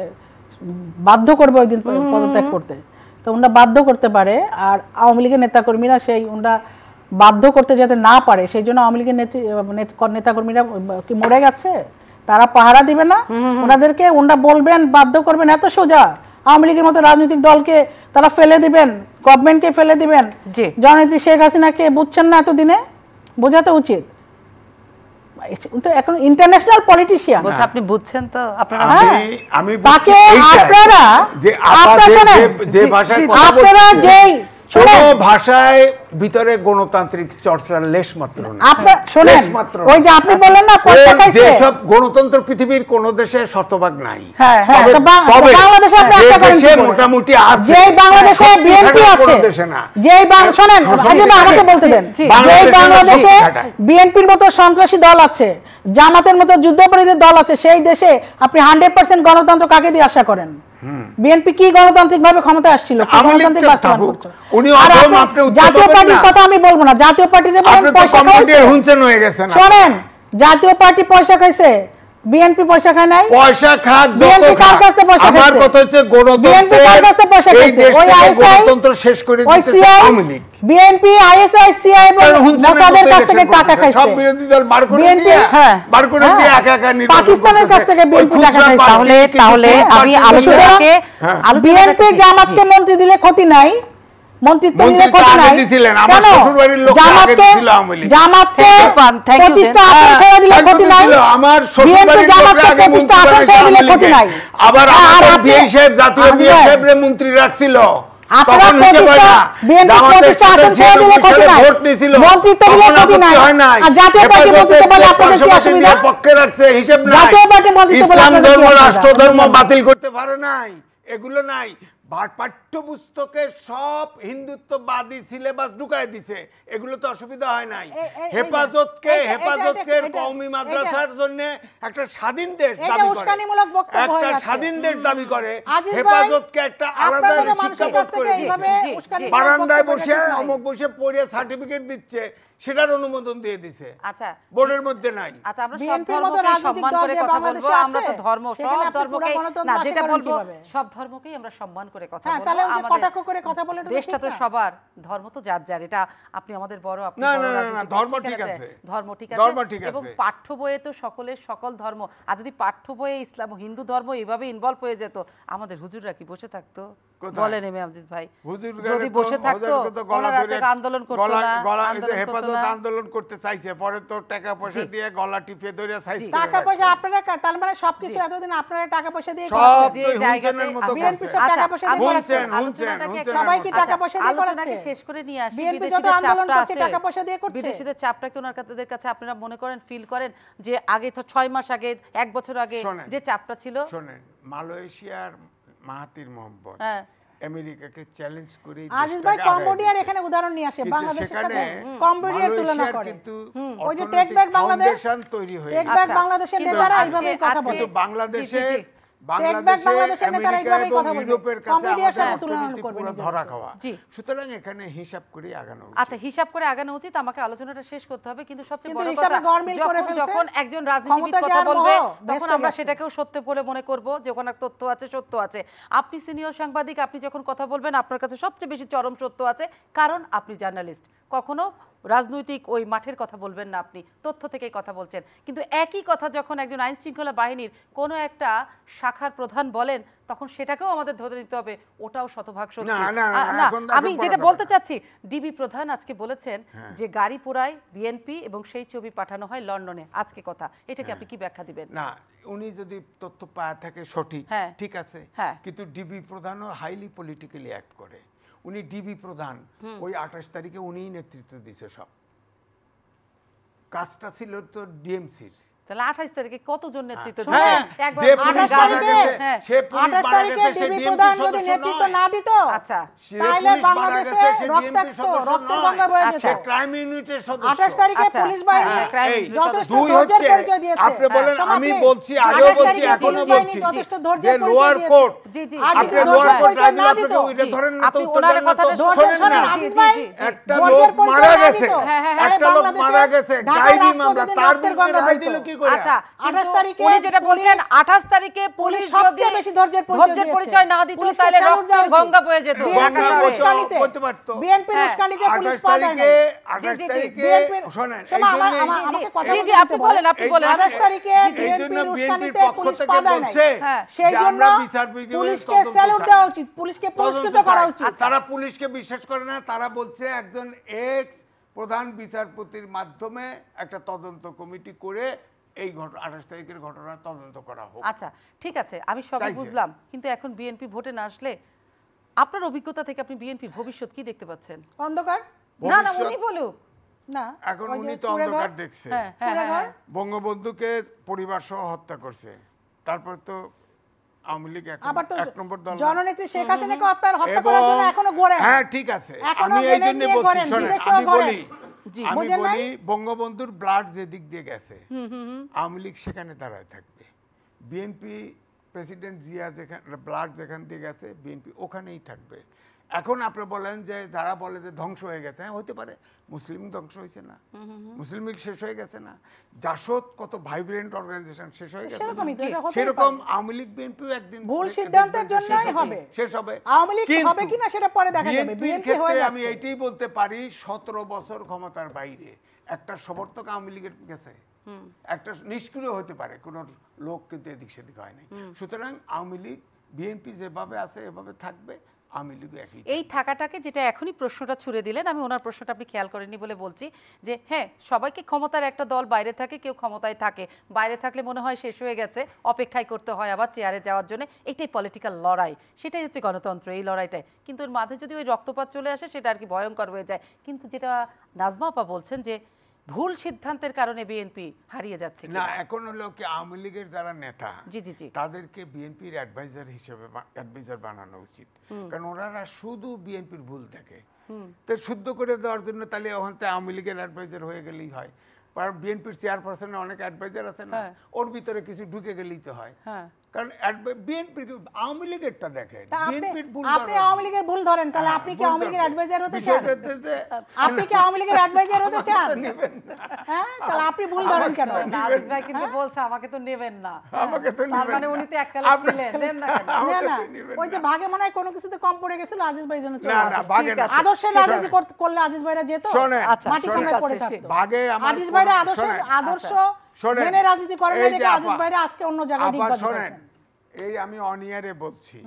বাধ্য করবে ওই দিন পদত্যাগ করতে, তো ওনারা বাধ্য করতে পারে। আর আওয়ামী লীগের নেতাকর্মীরা সেই ওনারা বাধ্য করতে যাতে না পারে সেই জন্য আওয়ামী লীগের নেতাকর্মীরা কি মরে গেছে, তারা পাহারা দিবে না ওনাদেরকে, ওনারা বলবেন বাধ্য করবেন, এত সোজা। আওয়ামী লীগের মতো রাজনৈতিক দলকে তারা ফেলে দিবেন, গভর্নমেন্টকে ফেলে দিবেন। জননেত্রী শেখ হাসিনাকে বুঝছেন না এতদিনে, বোঝাতে উচিত। তো এখন ইন্টারন্যাশনাল পলিটিশিয়ান, আপনি বুঝছেন তো আপনারা, আমি তাকে আপনারা যে যে ভাষায় কথা বলছেন কোন ভাষায় ভিতরে গণতান্ত্রিক চর্চার লেশ মাত্র না। আপনি শুনেন, ওই যে আপনি বললেন না পয়সা খাইছে, যেসব গণতন্ত্র পৃথিবীর কোন দেশে শতভাগ নাই। হ্যাঁ হ্যাঁ, তবে বাংলাদেশে আপনি আশা করেন যে মোটামুটি আছে, যে বাংলাদেশে বিএনপি আছে, যে শুনেন হাজিবা আমাকে বলতে দেন, যে বাংলাদেশে বিএনপির মতো সন্ত্রাসী দল আছে, জামাতের মতো যুদ্ধাপরাধী দল আছে, সেই দেশে আপনি হান্ড্রেড পার্সেন্ট গণতন্ত্র কাকে দিয়ে আশা করেন? বিএনপি কি গণতান্ত্রিক ভাবে ক্ষমতায় আসছিল? জাতীয় পার্টির কথা আমি বলবো না, জাতীয় পার্টির শোনেন, জাতীয় পার্টি পয়সা খাইছে, বিএনপি পয়সা খায় নাই। পয়সা খাক যত খাক, আমার কথা হচ্ছে গণতন্ত্র শেষ করে দিতে Awami League, BNP, ISI, CI এবং মোসাদের কাছ থেকে টাকা খাইছে, সব বিরোধী দল বার করে দিয়ে বার করে দিয়ে একা একা নির্বাচন, পাকিস্তানের কাছ থেকে বিএনপি টাকা খাইছে। তাহলে তাহলে আমি আলোচনাকে বিএনপি জামাতকে মন্ত্রী দিলে ক্ষতি নাই, মন্ত্রিত্ব দিলে ক্ষতি নাই, আমার শ্বশুরবাড়ির লোক আগে দিছিল আওয়ামী লীগ, জামাতকে পঁচিশটা আসন ছেড়ে দিলে ক্ষতি নাই, আমার শ্বশুরবাড়ির লোক আগে পঁচিশটা আসন ছেড়ে দিলে ক্ষতি নাই। আবার আমাদের বিএ সাহেব জাতীয় বিএ সাহেব রে মন্ত্রী রাখছিল, তখন হচ্ছে না জামাতের সাথে ভোট নিছিল, মন্ত্রিত্ব দিলে ক্ষতি নাই। আর জাতীয় পার্টি মন্ত্রিত্ব বলে আপনাদের কি অসুবিধা? পক্ষে রাখছে, হিসাব নাই। জাতীয় পার্টি মন্ত্রিত্ব বলে ইসলাম ধর্ম রাষ্ট্র ধর্ম বাতিল করতে পারে নাই, এগুলো নাই। পাঠ্যপুস্তকে সব হিন্দুত্ববাদী সিলেবাস ঢুকায় দিছে, এগুলো তো অসুবিধা হয় নাই। হেফাজতকে হেফাজতকে কওমি মাদ্রাসার জন্য একটা স্বাধীন দেশ দাবি করে, একটা স্বাধীন দেশ দাবি করে, হেফাজতকে একটা আলাদা শিক্ষা বোর্ড করে দিয়েছে, বারান্দায় বসে অমুক বসে পড়ে সার্টিফিকেট দিচ্ছে, সেটার অনুমোদন দিয়ে দিছে। আচ্ছা, বোর্ডের মধ্যে নাই। আচ্ছা, আমরা সব ধর্মকে সম্মান করে কথা বলবো, আমরা তো ধর্ম সব ধর্মকে না, যেটা বলবো সব ধর্মকেই আমরা সম্মান করে কথা বলবো। তাহলে কটাক্ষ করে কথা বলে দেশটা তো সবার, ধর্ম তো যার যার, এটা আপনি আমাদের বড়, আপনি না না না, ধর্ম ঠিক আছে, ধর্ম ঠিক আছে, ধর্ম ঠিক আছে, এবং পাঠ্য বইয়ে তো সকলের সকল ধর্ম। আর যদি পাঠ্য বইয়ে ইসলাম হিন্দু ধর্ম এইভাবে ইনভলভ হয়ে যেত, আমাদের হুজুররা কি বসে থাকতো? বলেন এমএ আমজিদ ভাই, যদি বসে থাকতো ওনারা আন্দোলন করতো না, হেফাজত আন্দোলন করতে চাইছে, পরে তো টাকা পয়সা দিয়ে গলা টিপে ধরে চাইছে। টাকা পয়সা আপনারা, তার মানে সবকিছু এতদিন আপনারা টাকা পয়সা দিয়ে সব তো হুনসেনের মতো বিএনপি সব টাকা পয়সা দিয়ে হুনসেন হুনসেন হুনসেন সবাই কি টাকা পয়সা দিয়ে করেছে? আলোচনাকে শেষ করে নিয়ে আসি, বিএনপি যত আন্দোলন করছে টাকা পয়সা দিয়ে করছে। বিদেশিদের চাপটা কি ওনার কাছে আপনারা মনে করেন, ফিল করেন যে আগে তো ছয় মাস আগে, এক বছর আগে যে চাপটা ছিল? শুনেন, মালয়েশিয়ার মাহাতির মোহাম্মদ হ্যাঁ আমেরিকাকে চ্যালেঞ্জ করে আজিজ ভাই কম্বোডিয়ার এখানে উদাহরণ নিয়ে আসে, বাংলাদেশের সাথে কম্বোডিয়ার তুলনা করে, কিন্তু ওই যে টেক ব্যাক বাংলাদেশ তৈরি হয়ে টেক ব্যাক বাংলাদেশের নেতারা এইভাবে কথা বলে, কিন্তু বাংলাদেশের বাংলাদেশে আমেরিকা এবং ইউরোপের কাছে আমাদের পুরো ধরা খাওয়া, সুতরাং এখানে হিসাব করে আগানো উচিত। আচ্ছা, হিসাব করে আগানো উচিত। আমাকে আলোচনাটা শেষ করতে হবে, কিন্তু সবচেয়ে বড় কথা, যখন একজন রাজনীতিবিদ কথা বলবে তখন আমরা সেটাকেও সত্য বলে মনে করব যে ওখানে তথ্য আছে, সত্য আছে। আপনি সিনিয়র সাংবাদিক, আপনি যখন কথা বলবেন আপনার কাছে সবচেয়ে বেশি চরম সত্য আছে, কারণ আপনি জার্নালিস্ট। কখনো রাজনৈতিক ওই মাঠের কথা বলবেন না, আপনি তথ্য থেকেই কথা বলছেন। কিন্তু একই কথা যখন একজন আইন শৃঙ্খলা বাহিনীর কোনো একটা শাখার প্রধান বলেন, তখন সেটাকেও আমাদের ধরে নিতে হবে ওটাও শতভাগ সত্যি। আমি যেটা বলতে চাচ্ছি, ডিবি প্রধান আজকে বলেছেন যে গাড়ি পোড়ায় বিএনপি এবং সেই ছবি পাঠানো হয় লন্ডনে, আজকে কথা, এটাকে আপনি কি ব্যাখ্যা দিবেন? না, উনি যদি তথ্য পায় থাকে সঠিক, ঠিক আছে, কিন্তু ডিবি প্রধানও হাইলি পলিটিক্যালি অ্যাক্ট করে। উনি ডিবি প্রধান, ওই আঠাশ তারিখে উনিই নেতৃত্ব দিছে, সব কাজটা ছিল তো ডিএমসির। তাহলে আঠাশ তারিখে কতজন নেতৃত্ব দিচ্ছে? যে পুলিশ মারা গেছে, সে পুলিশ মারা গেছে, সে ডিএমপি সদস্য নেতৃত্ব না দিত, আচ্ছা তাহলে বাংলাদেশে রক্তাক্ত রক্ত গঙ্গা বয়ে যেত। আচ্ছা, ক্রাইম ইউনিটের সদস্য আঠাশ তারিখে পুলিশ বাহিনী যথেষ্ট ধৈর্যের পরিচয় দিয়েছে। আপনি বলেন, আমি বলছি, আগেও বলছি, এখনো বলছি যে লোয়ার কোর্ট, আপনি লোয়ার কোর্ট রায় দিলে আপনাকে ওইটা ধরেন না, তো উত্তর দেন না, তো শোনেন না, একটা লোক মারা গেছে, একটা লোক মারা গেছে গায়েবী মামলা, তার বিরুদ্ধে রায় দিল কি করে? আচ্ছা, আঠাশ তারিখে উনি যেটা বলছেন আঠাশ তারিখে পুলিশ যদি সবচেয়ে বেশি ধৈর্যের ধৈর্যের পরিচয় না দিত তাহলে রক্তের গঙ্গা বয়ে যেত ঢাকা শহরে। করতে পারতো। বিএনপি উস্কানিতে পুলিশ আঠাশ তারিখে আঠাশ তারিখে শুনেন, এই জন্য জি জি আপনি বলেন আপনি বলেন আঠাশ তারিখে এই জন্য বিএনপির উস্কানিতে পক্ষ পুলিশ থেকে পাঠায় নাই। বলছে সেই যে জন্য আমরা বিচার বিভাগের পুলিশকে তদন্ত স্যালুট চাই। দেওয়া উচিত, পুলিশকে পুরস্কৃত তদন্ত করা চাই। উচিত। তারা পুলিশকে বিশ্বাস করে না, তারা বলছে একজন এক্স প্রধান বিচারপতির মাধ্যমে একটা তদন্ত কমিটি করে এই ঘটনা আঠাশ তারিখের ঘটনা তদন্ত করা হোক। আচ্ছা ঠিক আছে, আমি সবই চাইছে। বুঝলাম, কিন্তু এখন বিএনপি ভোটে না আসলে আপনার অভিজ্ঞতা থেকে আপনি বিএনপির ভবিষ্যৎ কি দেখতে পাচ্ছেন? অন্ধকার না না ভবিষ্যৎ- উনি বলুক না, এখন ওই যে উনি তো কুড়ে ঘর, অন্ধকার দেখছে। হ্যাঁ হ্যাঁ কুড়ে ঘর। হ্যাঁ বঙ্গবন্ধুকে পরিবার সহ হত্যা করছে, তারপর তো আওয়ামী লীগ এখন আবার তো এক নম্বর দল না। জননেত্রী শেখ হাসিনাকে হত্যা হত্যা এবং করার জন্য এখনো গড়ে হ্যাঁ ঠিক আছে, এখনো আমি এই মেনে জন্য নিয়ে বলছি, করেন, শোনেন বিদেশেও আমি করেন। বলি জি, আমি বোঝেন নাই? বলি বঙ্গবন্ধুর ব্লাড যে দিক দিয়ে গেছে আওয়ামী লীগ সেখানে দাঁড়ায় থাকবে। বিএনপি প্রেসিডেন্ট জিয়া যেখানে ব্লাড যেখান দিয়ে গেছে বিএনপি ওখানেই থাকবে। এখন আপনি বলেন যে যারা বলে যে ধ্বংস হয়ে গেছে, হ্যাঁ হতে পারে, মুসলিম ধ্বংস হয়েছে না, মুসলিম লীগ শেষ হয়ে গেছে না, জাসদ কত ভাইব্রেন্ট অর্গানাইজেশন শেষ হয়ে গেছে না? সেরকমই তো, এটা হতেই সেরকম পারে। আওয়ামী লীগ বিএনপিও একদিন ভুল দেখবেন সিদ্ধান্তের যে জন্যই শেষ হতে- হবে। শেষ হবে। আওয়ামী লীগ কিন্তু হবে কিনা সেটা পরে দেখা যাবে। বিএনপির বিএনপি হয়ে ক্ষেত্রে আমি যাচ্ছে। এইটাই বলতে পারি, সতেরো বছর ক্ষমতার বাইরে একটা সমর্থক আওয়ামী লীগের গেছে, একটা নিষ্ক্রিয় হতে পারে, কোন লোক কিন্তু এদিক সেদিক হয় নাই। সুতরাং আওয়ামী লীগ বিএনপি যেভাবে আছে এভাবে থাকবে, আওয়ামী লীগ একই। এই থাকাটাকে যেটা এখনই প্রশ্নটা ছুড়ে দিলেন, আমি ওনার প্রশ্নটা আপনি খেয়াল করেননি বলে বলছি যে হ্যাঁ সবাইকে ক্ষমতার একটা দল বাইরে থাকে, কেউ ক্ষমতায় থাকে, বাইরে থাকলে মনে হয় শেষ হয়ে গেছে, অপেক্ষায় করতে হয় আবার চেয়ারে যাওয়ার জন্য, এটাই পলিটিক্যাল লড়াই, সেটাই হচ্ছে গণতন্ত্র, এই লড়াইটাই। কিন্তু এর মাঝে যদি ওই রক্তপাত চলে আসে সেটা আর কি ভয়ঙ্কর হয়ে যায়। কিন্তু যেটা নাজমা আপা বলছেন যে ভুল সিদ্ধান্তের কারণে বিএনপি হারিয়ে যাচ্ছে না, কিনা। এখন হলো কি আওয়ামী লীগের যারা নেতা জি জি জি তাদেরকে বিএনপির অ্যাডভাইজার হিসেবে অ্যাডভাইজার বানানো উচিত, কারণ ওনারা শুধু বিএনপির ভুল দেখে, তো শুদ্ধ করে দেওয়ার জন্য তাহলে ওখান থেকে আওয়ামী লীগের অ্যাডভাইজার হয়ে গেলেই হয়। বিএনপির চেয়ারপারসনের অনেক অ্যাডভাইজার আছে না, ওর ভিতরে কিছু ঢুকে গেলেই তো হয়। হ্যাঁ কারণ বিএনপির আওয়ামী লীগেরটা দেখেন, তা আপনি বিএনপির ভুল আপনি আওয়ামী লীগের ভুল ধরেন, তাহলে আপনি কি আওয়ামী লীগের অ্যাডভাইজার হতে চান? আপনি কি আওয়ামী লীগের অ্যাডভাইজার হতে চান? হ্যাঁ, তাহলে আপনি ভুল ধরেন কেন? নাজিস ভাই কিন্তু বলছে আমাকে তো নেবেন না, আমাকে তো তার নেবেন মানে না। উনি তো এককালে আপনি- ছিলেন, নেন না কেন? না না, তো নিবেন ওই যে ভাগে মনে হয় কোনো কিছুতে কম পড়ে গেছিল, আজিজ ভাই যেন চলে না, না, আসে। ভাগে না। আদর্শের শোনেন। রাজনীতি করতে- করলে আজিজ ভাইরা যেত, শোনেন, আচ্ছা, মাটি শোনেন। চাপে পড়ে ঠিক আছে, থাকতো। ভাগে আমার আজিজ কোনো- ভাইরা আদর্শ শোনেন। আদর্শ শোনেন। মেনে রাজনীতি করে না এই যে দেখে আজিজ আপা- ভাইরা আজকে অন্য জায়গায় আবার নির্বাচিত শোনেন, হয়েছেন। এই আমি অনিয়ারে বলছি,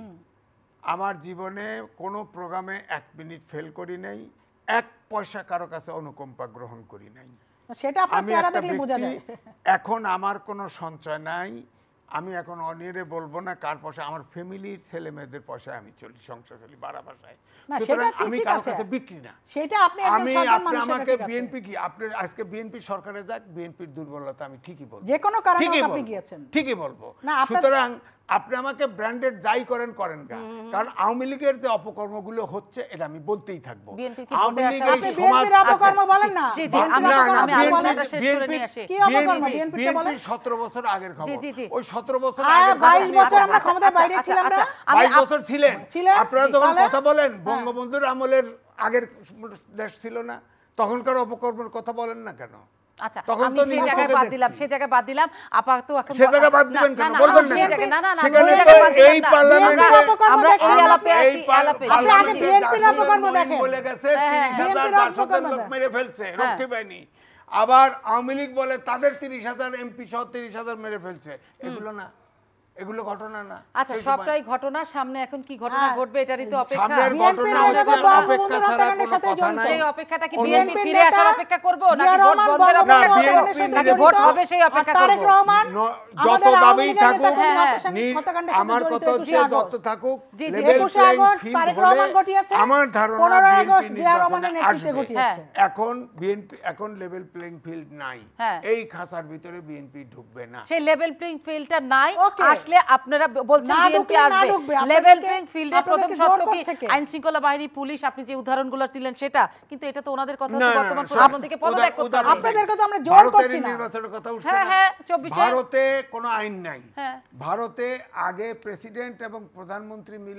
আমার জীবনে কোনো প্রোগ্রামে এক মিনিট ফেল করি নাই, এক পয়সা কারো কাছে অনুকম্পা গ্রহণ করি নাই। সেটা আপনার আমি চেহারা একটা দেখলে বোঝা ব্যক্তি, যায়। এখন আমার কোনো সঞ্চয় নাই, আমি এখন অনিয়ারে বলবো না কার পয়সা, আমার ফ্যামিলির ছেলে মেয়েদের পয়সায় আমি চলি, সংসার চলি বারা ভাষায়। না, সুতরাং সেটা ঠিক আমি ঠিক কারো আছে। কাছে বিক্রি না। সেটা আপনি একজন আমি সাধারণ আপনি মানুষের আমাকে ঠিক আছে। বিএনপি কি আপনি আজকে বিএনপি সরকারে যাক, বিএনপির দুর্বলতা আমি ঠিকই বলবো, যে কোনো কারণে ঠিকই আপনি বলবো, গিয়েছেন। ঠিকই বলবো। না, আপনার- সুতরাং আপনি আমাকে ব্র্যান্ডেড যাই করেন করেন গা, কারণ আওয়ামী লীগের যে অপকর্মগুলো হচ্ছে এটা আমি বলতেই থাকবো। বিএনপি কি আওয়ামী ভোটে লীগ আসার এই আপনি আগে- সমাজ বিএনপির অপকর্ম বলেন না। জি, জি, বিএনপির আমি- না না অপকর্ম আমি বলেন। আলোচনাটা শেষ করে বিএনপি নিয়ে আসি। কি অপকর্ম বিএনপিতে বিএনপি বলেন? সতেরো বছর আগের খবর, জি, জি, জি। ওই সতেরো বছর আহ, আগের বাইশ খবর বছর নিয়ে আমরা কথা- ক্ষমতায় বাইরে আচ্ছা, ছিলাম আচ্ছা, না? আমি- বাইশ আপ- বছর ছিলেন ছিলেন? আপনারা যখন তাহলে? কথা বলেন বঙ্গবন্ধুর আমলের আগের দেশ ছিল না, তখনকার অপকর্মের কথা বলেন না কেন? আচ্ছা, তখন আমি তো সেই নিজে জায়গায় চোখে বাদ দিলাম, দেখছি। সেই জায়গায় বাদ দিলাম। আপাতত এখন সে জায়গায় বাদ না, দিবেন না, কেন? না, বলবেন সেই না কেন? জায়গায়- না, না, না, সেখানে ওই তো জায়গায় বাদ এই দিলাম না। পার্লামেন্টে- আমরা- অপকর্ম আমরা দেখেন। এই আলাপে এই আসি, পার- আলাপে। আপনি আগে পার্লামেন্টে বিএনপির জাসদের অপকর্ম মহিম দেখেন। বলে গেছে হ্যাঁ, তিরিশ হাজার বিএনপির জাসদের অপকর্ম লোক দেখেন। মেরে ফেলছে হ্যাঁ। রক্ষী বাহিনী, আবার আওয়ামী লীগ বলে তাদের তিরিশ হাজার এমপি সহ তিরিশ হাজার মেরে ফেলছে। এগুলো না, এগুলো ঘটনা না। আচ্ছা, সেই সময়- সবটাই ঘটনা, সামনে এখন কি ঘটনা হ্যাঁ। ঘটবে এটারই তো অপেক্ষা। সামনের বিএনপির ঘটনা নেতা হচ্ছে বঙ্গবন্ধুর অপেক্ষা ছাড়া হত্যাকাণ্ডের কোনো সাথে কথা জড়িত। নাই। সেই অপেক্ষাটা কি বিএনপির বিএনপি ফিরে নেতা আসার অপেক্ষা করব নাকি জিয়া ভোট রহমান বন্ধের বঙ্গবন্ধুর অপেক্ষা করব হত্যাকাণ্ডের সাথে নাকি জড়িত। ভোট হবে সেই অপেক্ষা আর তারেক করব? রহমান ন- আমাদের যত আওয়ামী দাবি লীগের থাকুক, নেতা কর্মী হ্যাঁ, হত্যাকাণ্ড- নীল হত্যাকাণ্ডের সাথে আমার জড়িত কথা একুশে হচ্ছে যত আগস্ট। থাকুক জি, জি, লেভেল একুশে প্লেইং আগস্ট ফিল্ড তারেক হলে রহমান ঘটিয়েছে, আমার ধারণা পনেরোই বিএনপি আগস্ট জিয়া রহমানের নির্বাচনে নেতৃত্বে আসবে। ঘটিয়েছে। এখন বিএনপি এখন লেভেল প্লেইং ফিল্ড নাই, হ্যাঁ। এই খাঁচার ভিতরে বিএনপি ঢুকবে না। সেই লেভেল প্লেইং ফিল্ডটা নাই, Okay. আসলে আপনারা বলছেন না বিএনপি ঢুকলে না আসবে ঢুকবে, লেভেল আপনাদেরকে- প্লেইং ফিল্ডের প্রথম আপনাদেরকে জোর শর্ত কি করছে কে? আইন শৃঙ্খলা বাহিনী, পুলিশ, আপনি যে উদাহরণগুলো দিলেন সেটা, কিন্তু এটা তো ওনাদের কথা না, হচ্ছে না, বর্তমান না, প্রধানমন্ত্রীকে উদাহরণ- পদত্যাগ করতে হবে। উদাহরণ আপনাদেরকে তো আমরা জোর ভারতের করছি না। নির্বাচনের কথা উঠছে হ্যাঁ, না? হ্যাঁ, চব্বিশে ভারতে কোনো আইন নাই। হ্যাঁ। ভারতে আগে প্রেসিডেন্ট এবং প্রধানমন্ত্রী মিলে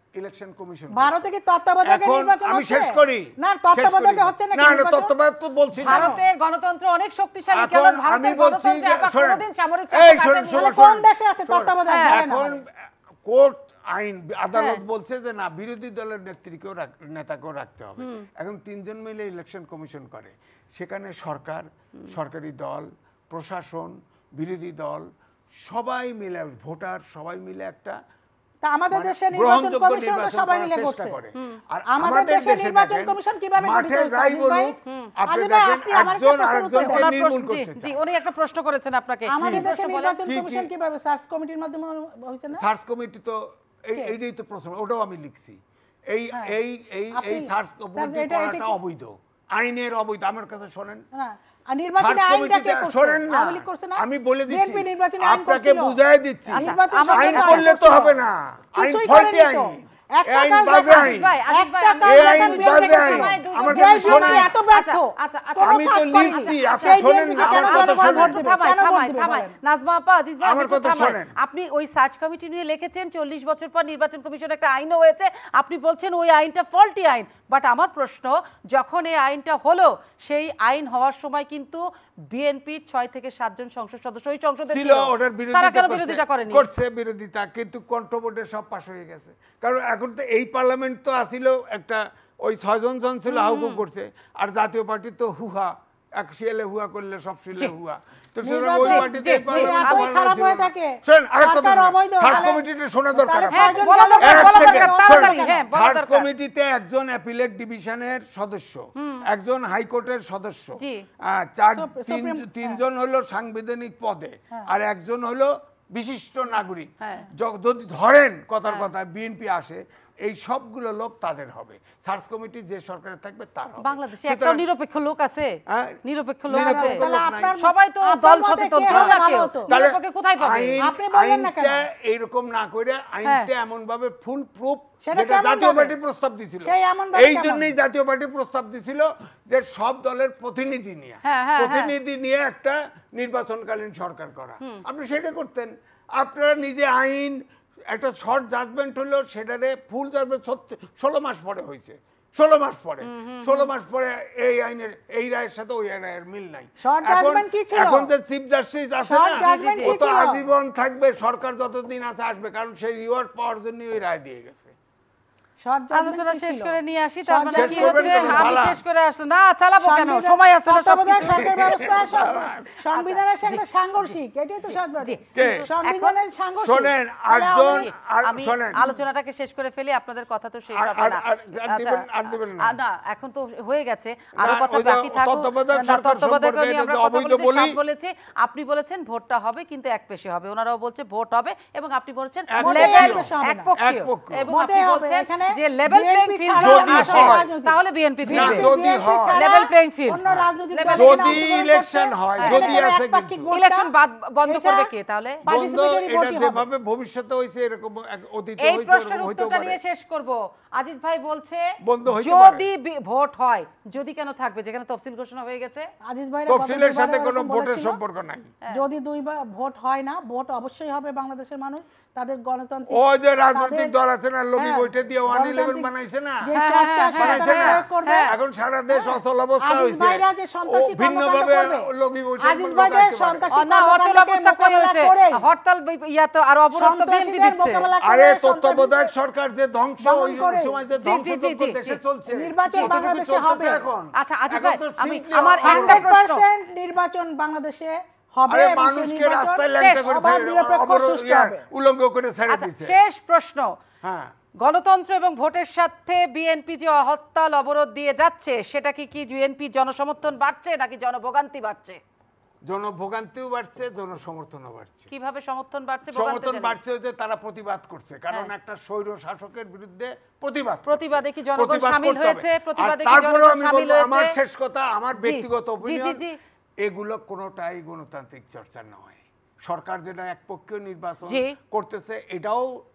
ইলেকশন কমিশন ভারতে কি তত্ত্বাবধায়ক এখন নির্বাচন আমি হচ্ছে? শেষ করি না, শেষ তত্ত্বাবধায়ক করি। হচ্ছে না না না তত্ত্বাবধায়ক তো বলছি না ভারতের গণতন্ত্র অনেক শক্তিশালী, এখন কেবল আমি ভারতের বলছি গণতন্ত্রে যে আবার শোনেন, কোনোদিন সামরিক এই চাপ শোনেন, কাটেনি। শোনেন, তাহলে কোন শোনেন, দেশে আছে শোনেন। তত্ত্বাবধায়ক? হ্যাঁ, বলেন এখন আমাদের। কোর্ট আইন আদালত হ্যাঁ। বলছে যে না বিরোধী দলের নেত্রীকেও রাখ- নেতাকেও রাখতে হবে। এখন তিনজন মিলে ইলেকশন কমিশন করে, সেখানে সরকার, সরকারি দল, প্রশাসন, বিরোধী দল সবাই মিলে, ভোটার সবাই মিলে একটা তা আমাদের মানে দেশে নির্বাচন গ্রহণযোগ্য কমিশন তো নির্বাচন সবাই করার মিলে চেষ্টা করছে। করে। আর আমাদের আমাদের দেশে দেশে নির্বাচন দেখেন, কমিশন কিভাবে মাঠে গঠিত হয়েছে? যাই আজিজ ভাই, বলুক, আপনি আজিজ ভাই, দেখেন আপনি আমার একজন একটা প্রশ্ন আরেকজনকে উত্তর দেন। নির্মূল জি, করতে জি, চায়। উনি একটা প্রশ্ন করেছেন আপনাকে। আমাদের কি দেশে প্রশ্ন বলেন? নির্বাচন কি, কি? কমিশন কিভাবে সার্চ কমিটির মাধ্যমে হয়েছে না? সার্চ কমিটি তো এই কে? এইটাই তো প্রশ্ন, ওটাও আমি লিখছি। এই হ্যাঁ। এই এই আপনি- এই সার্চ স্যার, কমিটি এটা- এটা করাটা কি- অবৈধ, আইনের অবৈধ। আমার কাছে শোনেন, না, আর নির্বাচনী সার্চ আইনটা কে কমিটিতে করছে? শোনেন না, আওয়ামী লীগ করছে না? আমি বলে দিচ্ছি, বিএনপি নির্বাচনী আইন আপনাকে করছিল। বুঝাই দিচ্ছি। নির্বাচন আচ্ছা, সংসদ আইন আইন করলে তো করছিল। হবে না, আইন কিছুই ফলটি করেনি তো। আইন, একটা এই আইন কাজ বাজে দেখেন, আইন, ভাই, আজিজ ভাই, একটা আমি- কাজ এই দেখেন, আইন বিএনপি বাজে কে আইন। সময় দুজন আমার যে কাছে বিএনপি শোনেন, এত ব্যর্থ, আচ্ছা, আচ্ছা, কোনো আমি তো কাজ করেনি। লিখছি, আপনি সেই শোনেন বিএনপি না, কে আমার কেন কথা ভোট শোনেন। দিবে? থামাই, কেন ভোট থামাই, দিবে থামাই। বলেন? নাজমা আপা, আজিজ ভাই, আমার আপনি কথা থামাই। শোনেন। আপনি ওই সার্চ কমিটি নিয়ে লিখেছেন চল্লিশ বছর পর নির্বাচন কমিশন একটা আইনও হয়েছে, আপনি বলছেন ওই আইনটা ফল্টি আইন। বাট আমার প্রশ্ন, যখন এই আইনটা হলো, সেই আইন হওয়ার সময় কিন্তু বিএনপির ছয় থেকে সাতজন সংসদ সদস্য ওই সংসদে ছিল, ছিল, ওটার তারা কেন বিরোধিতা বিরোধিতা করছে, করেনি? করছে বিরোধিতা, কিন্তু কন্ট্রোভোটে সব পাশ হয়ে গেছে। কারণ এখন তো এই পার্লামেন্ট তো আসিল একটা, ওই ছয়জন জন ছিল হাউকু করছে, আর জাতীয় পার্টি তো হুহা, এক শিয়ালে হুয়া করলে সব শিলে হুয়া। তো সুতরাং ওই নির্বাচন- পার্টিতে জি, এই জি, পার্লামেন্ট এতই ভালো খারাপ ছিল হয়ে না। থাকে। শোনেন, আরেক কথা সরকার শোনেন, অবৈধ সার্চ হলে- কমিটিতে শোনা দরকার তাহলে আছে। হ্যাঁ, ছয়জন বলা গেল, দরকার, এক বলা দরকার, সেকেন্ড, তাড়াতাড়ি, শোনেন, হ্যাঁ, বলা সার্চ দরকার। কমিটিতে একজন অ্যাপিলেট ডিভিশনের সদস্য, একজন হাইকোর্টের সদস্য, জি। আহ, চার সুপ- তিন- সুপ্রিম- তিনজন হলো সাংবিধানিক পদে, হ্যাঁ। আর একজন হলো বিশিষ্ট নাগরিক। হ্যাঁ। য- যদি ধরেন কথার কথা বিএনপি আসে, এই সবগুলো লোক তাদের হবে। সার্চ কমিটি যে সরকারে থাকবে তার হবে। বাংলাদেশে একটা সুতরাং- নিরপেক্ষ লোক আছে, হ্যাঁ, নিরপেক্ষ লোক আছে। নিরপেক্ষ লোক নাই। আপনার- সবাই তো আপনার দল মতে সচেতন, কে কেউ হলে না ভালো কেউ। হতো? তাহলে নিরপেক্ষ কোথায় পাবে? আইন- আপনি বললেন না কেন? আইনটা এইরকম না করে আইনটা এমন ভাবে ফুল প্রুফ, সেটা যেটা কেমন জাতীয় ভাবে? পার্টি প্রস্তাব দিছিল, সেই এমন ভাবে এই কেমন? জন্যই জাতীয় পার্টি প্রস্তাব দিছিল যে সব দলের প্রতিনিধি নিয়ে, হ্যাঁ, হ্যাঁ, প্রতিনিধি নিয়ে একটা নির্বাচনকালীন সরকার করা। আপনি সেটা করতেন। আপনারা নিজে আইন একটা শর্ট জাজমেন্ট হলো, সেটারে ফুল জাজমেন্ট ষোলো মাস পরে হয়েছে, ষোলো মাস পরে ষোলো মাস পরে এই আইনের এই রায়ের সাথে ওই রায়ের মিল নাই। Short এখন judgment কি ছিল? এখন যে চিফ জাস্টিস আছে Short না, judgment কি ও তো ছিল? আজীবন থাকবে, সরকার যতদিন আছে আসবে, কারণ সেই রিওয়ার্ড পাওয়ার জন্য ওই রায় দিয়ে গেছে। Short judgment আলোচনা কি শেষ ছিল? করে নিয়ে আসি, তার Short মানে শেষ কি করবেন হচ্ছে, কেন? আমি চালা। শেষ করে আসলে না, চালাবো কেন, সংবিধান- সময় আছে না তত্ত্বাবধায়ক সবকিছু। সরকার ব্যবস্থা সং- সংবিধানের সাথে সাংঘর্ষিক, এটাই তো সব জি। কে? সংবিধানের সাংঘর্ষিক। শোনেন, তাহলে আটজন আমি- আর আমি শোনেন, আলোচনাটাকে শেষ করে ফেলি, আপনাদের কথা তো শেষ আর- হবে আর- না। আর- আর দিবেন- আর দিবেন না। আ, না, এখন তো হয়ে গেছে, আরো না, কথা ওই যে বাকি থাকুক। তত্ত্বাবধায়ক না, সরকার তত্ত্বাবধায়ক সম্পর্কে নিয়ে আমরা এটা কথা অবৈধ বলেছি, বলি। সব বলেছি। আপনি বলেছেন ভোটটা হবে কিন্তু এক পেশে হবে, ওনারাও বলছে ভোট হবে, এবং আপনি বলছেন এক লেভেল পেশে হবে না। একপক্ষীয়, একপক্ষীয়। এবং ভোটে আপনি হবে, বলছেন এখানে যে লেভেল বিএনপি প্লেইং ফিল্ড ছাড়া যদি আসে, হয়, তাহলে বিএনপি না, ফিরবে। যদি হয়, Level playing field। অন্য রাজনৈতিক Level- দল এখানে যদি অংশগ্রহণ ইলেকশন করছে, হয়, হ্যাঁ, যদি এখানে আছে একপাক্ষিক কিন্তু। ভোটটা, ইলেকশন বাদ বন্ধ এটা করবে কে তাহলে? বন্ধ, participatory এটা vote-ই হবে। যেভাবে ভবিষ্যতে হয়েছে এরকম এক অতীতে এই হয়েছে প্রশ্নের এরকম হইতেও উত্তরটা পারে। নিয়ে শেষ করব। আজিজ ভাই বলছে বন্ধ হইতে যদি বি- ভোট হয়, যদি কেন থাকবে, যেখানে তফসিল ঘোষণা হয়ে গেছে। আজিজ ভাইরা তফসিলের গত সাথে দুইবারও কোনো এরকম ভোটের বলেছিল। সম্পর্ক নাই। যদি দুইবার ভোট হয় না, ভোট অবশ্যই হবে বাংলাদেশের মানুষ, তাদের গণতন্ত্র, ও যে রাজনৈতিক তাদের- দল আছে না, লবি হ্যাঁ, বইটা দিয়ে ওয়ান ইলেভেন গণতান্ত্রিক বানাইছে না, যে হ্যাঁ, চর্চা হ্যাঁ, সেটা বানাইছে তারা না, প্রয়োগ করবে। এখন সারা দেশ অচল অবস্থা আজিজ হয়েছে, ভাইরা যে ও সন্ত্রাসী ভিন্নভাবে কর্মকাণ্ড করবে, লগি বইটা আজিজ ভাইদের লোকাইতে পারে। সন্ত্রাসী না, অচল কর্মকাণ্ডকে অবস্থা কই মোকাবেলা হয়েছে, করে, হরতাল ইয়া তো আর অবরোধ তো বিএনপি সন্ত্রাসীদের দিচ্ছে। মোকাবেলা করে, আরে সন্ত্রাসীদের- তত্ত্বাবধায়ক সরকার যে ধ্বংস, দমন ওই করে। সময় যে জি, ধ্বংস জি, জি, জি, দেশে জি। চলছে, নির্বাচন কতটুকু বাংলাদেশে চলতেছে হবে। এখন? আচ্ছা, আজিজ এখন ভাই, তো আমি simply আমার অবরোধ। একটা হান্ড্রেড প্রশ্ন। পার্সেন্ট নির্বাচন বাংলাদেশে হবে আরে এবং সেই মানুষকে নির্বাচন রাস্তায় শেষ, ল্যাংটা করে অবাধ, ছেড়ে- নিরপেক্ষ, অবরোধ, সুষ্ঠু ইয়া, হবে। উলঙ্গ করে ছেড়ে আচ্ছা, দিছে। শেষ প্রশ্ন। হ্যাঁ, গণতন্ত্র এবং ভোটের সাথে বিএনপি যে হরতাল অবরোধ দিয়ে যাচ্ছে, সেটা কি কি বিএনপি জনসমর্থন বাড়ছে নাকি জনভোগান্তি বাড়ছে? জনভোগান্তিও বাড়ছে, জনসমর্থনও বাড়ছে। কিভাবে সমর্থন বাড়ছে? ভোগান্তি সমর্থন জেনে। বাড়ছে যে তারা প্রতিবাদ করছে, কারণ হ্যাঁ। একটা স্বৈর শাসকের বিরুদ্ধে প্রতিবাদ করছে। প্রতিবাদে কি জনগণ প্রতিবাদ শামিল করতে হবে। হয়েছে? আর প্রতিবাদে কি তারপরেও জনগণ আমি শামিল বলবো, আমার হয়েছে? শেষ কথা, আমার জি, ব্যক্তিগত জি, জি, অপিনিয়ন, জি। এগুলো কোনোটাই গণতান্ত্রিক চর্চা নয়। সরকার যেটা একপক্ষীয় নির্বাচন জি। করতেছে, এটাও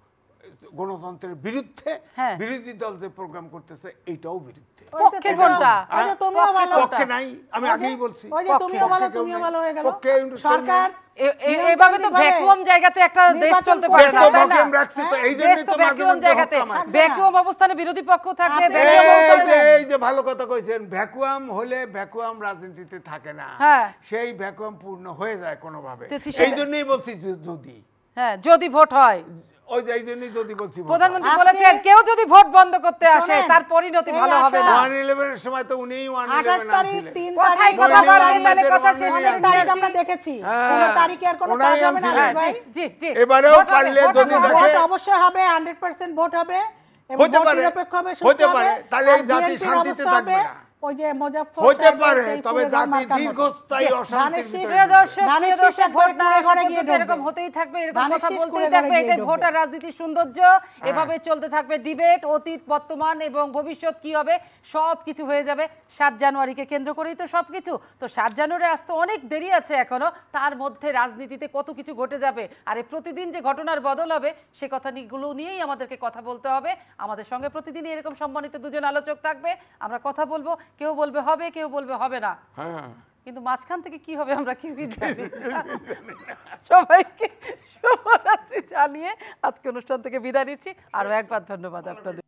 গণতন্ত্রের বিরুদ্ধে, হ্যাঁ। বিরোধী দল যে প্রোগ্রাম করতেছে এইটাও বিরুদ্ধে। পক্ষে কোনটা? ওই যে তুমিও পক্ষে ভালো। কোনটা? পক্ষে নাই, আমি ওই যে- আগেই বলছি। ওই যে তুমিও ভালো, পক্ষে কেউ তুমিও নেই। ভালো হয়ে গেল। পক্ষে কিন্তু কেউ সরকার নেই। এ- এ- এভাবে তো ভ্যাকুয়াম জায়গাতে একটা দেশ নির্বাচন চলতে করে পারে দেশ না, তো তাই না? vacuum রাখছে তো, এই দেশ জন্যই তো তো মাঝে ভ্যাকুয়াম মধ্যে জায়গাতে, হত্যা মারে। ভ্যাকুয়াম অবস্থানে বিরোধী পক্ষ থাকবে, আপনি- ভ্যাকুয়াম এই অবস্থানে- যে এই যে ভালো কথা কইছেন, ভ্যাকুয়াম হলে ভ্যাকুয়াম রাজনীতিতে থাকে না, হ্যাঁ। সেই ভ্যাকুয়াম পূর্ণ হয়ে যায় কোনোভাবে। তো সেটা- এই জন্যই বলছি যে যদি, হ্যাঁ, যদি ভোট হয়, ওই যে এই জন্যই যদি বলছি প্রধানমন্ত্রী আপনি- বলেছেন কেউ যদি ভোট বন্ধ করতে আসে শোনেন, তার পরিণতি এই ভালো হবে আশা- না। ওয়ান ইলেভেনের সময় তো উনিই ওয়ান আঠাশ ইলেভেন তারিখ আনছিলেন। তিন কথাই তারিখ কথা মহিলা বলেন, তাহলে আমাদের কথা অনেক শেষ অনেক করে আনছিলেন। তারিখ দিয়েছি। আমরা দেখেছি। হ্যাঁ, কোনো তারিখে আর কোনো ওনাই কাজ হবে না আনছিলেন। ভাই। জি, জি। এবারেও ভোট হবে, পারলে ভোট যদি হবে, দেখে- ভোট অবশ্যই হবে, হান্ড্রেড পার্সেন্ট ভোট হবে এবং হতে ভোট পারে, নিরপেক্ষ হবে, সুষ্ঠু হতে হবে। পারে, তাহলে এই আর জাতি বিএনপির শান্তিতে অবস্থা থাকবে হবে না। ওই যে মুজাফফর হতে সাহেবের পারে, সেই তবে পুরো জাতি মার্কার মতো। দীর্ঘস্থায়ী যে অশান্তির ধানের ভিতরে শীষ- প্রিয় দর্শক, ধানের প্রিয় শীষ দর্শক, একবারে ভোট না কুড়ে আসা ঘরে গিয়ে পর্যন্ত এরকম ঢুকবে। হতেই থাকবে, এরকম ধানের কথা শীষ বলতেই কুড়ে থাকবে, ঘরে এটাই গিয়ে ভোট আর ঢুকবে। রাজনীতির সৌন্দর্য। এভাবে চলতে থাকবে ডিবেট, অতীত, বর্তমান এবং ভবিষ্যৎ কি হবে সব কিছু হয়ে যাবে সাত জানুয়ারিকে কেন্দ্র করেই তো সব কিছু। তো সাত জানুয়ারি আসতে অনেক দেরি আছে এখনো, তার মধ্যে রাজনীতিতে কত কিছু ঘটে যাবে, আর এই প্রতিদিন যে ঘটনার বদল হবে সে কথা গুলো নিয়েই আমাদেরকে কথা বলতে হবে। আমাদের সঙ্গে প্রতিদিনই এরকম সম্মানিত দুজন আলোচক থাকবে, আমরা কথা বলবো, কেউ বলবে হবে, কেউ বলবে হবে না, হ্যাঁ, কিন্তু মাঝখান থেকে কি হবে আমরা কেউই জানি না। সবাইকে শুভরাত্রি জানিয়ে আজকে অনুষ্ঠান থেকে বিদায় নিচ্ছি। আরো একবার ধন্যবাদ আপনাদের।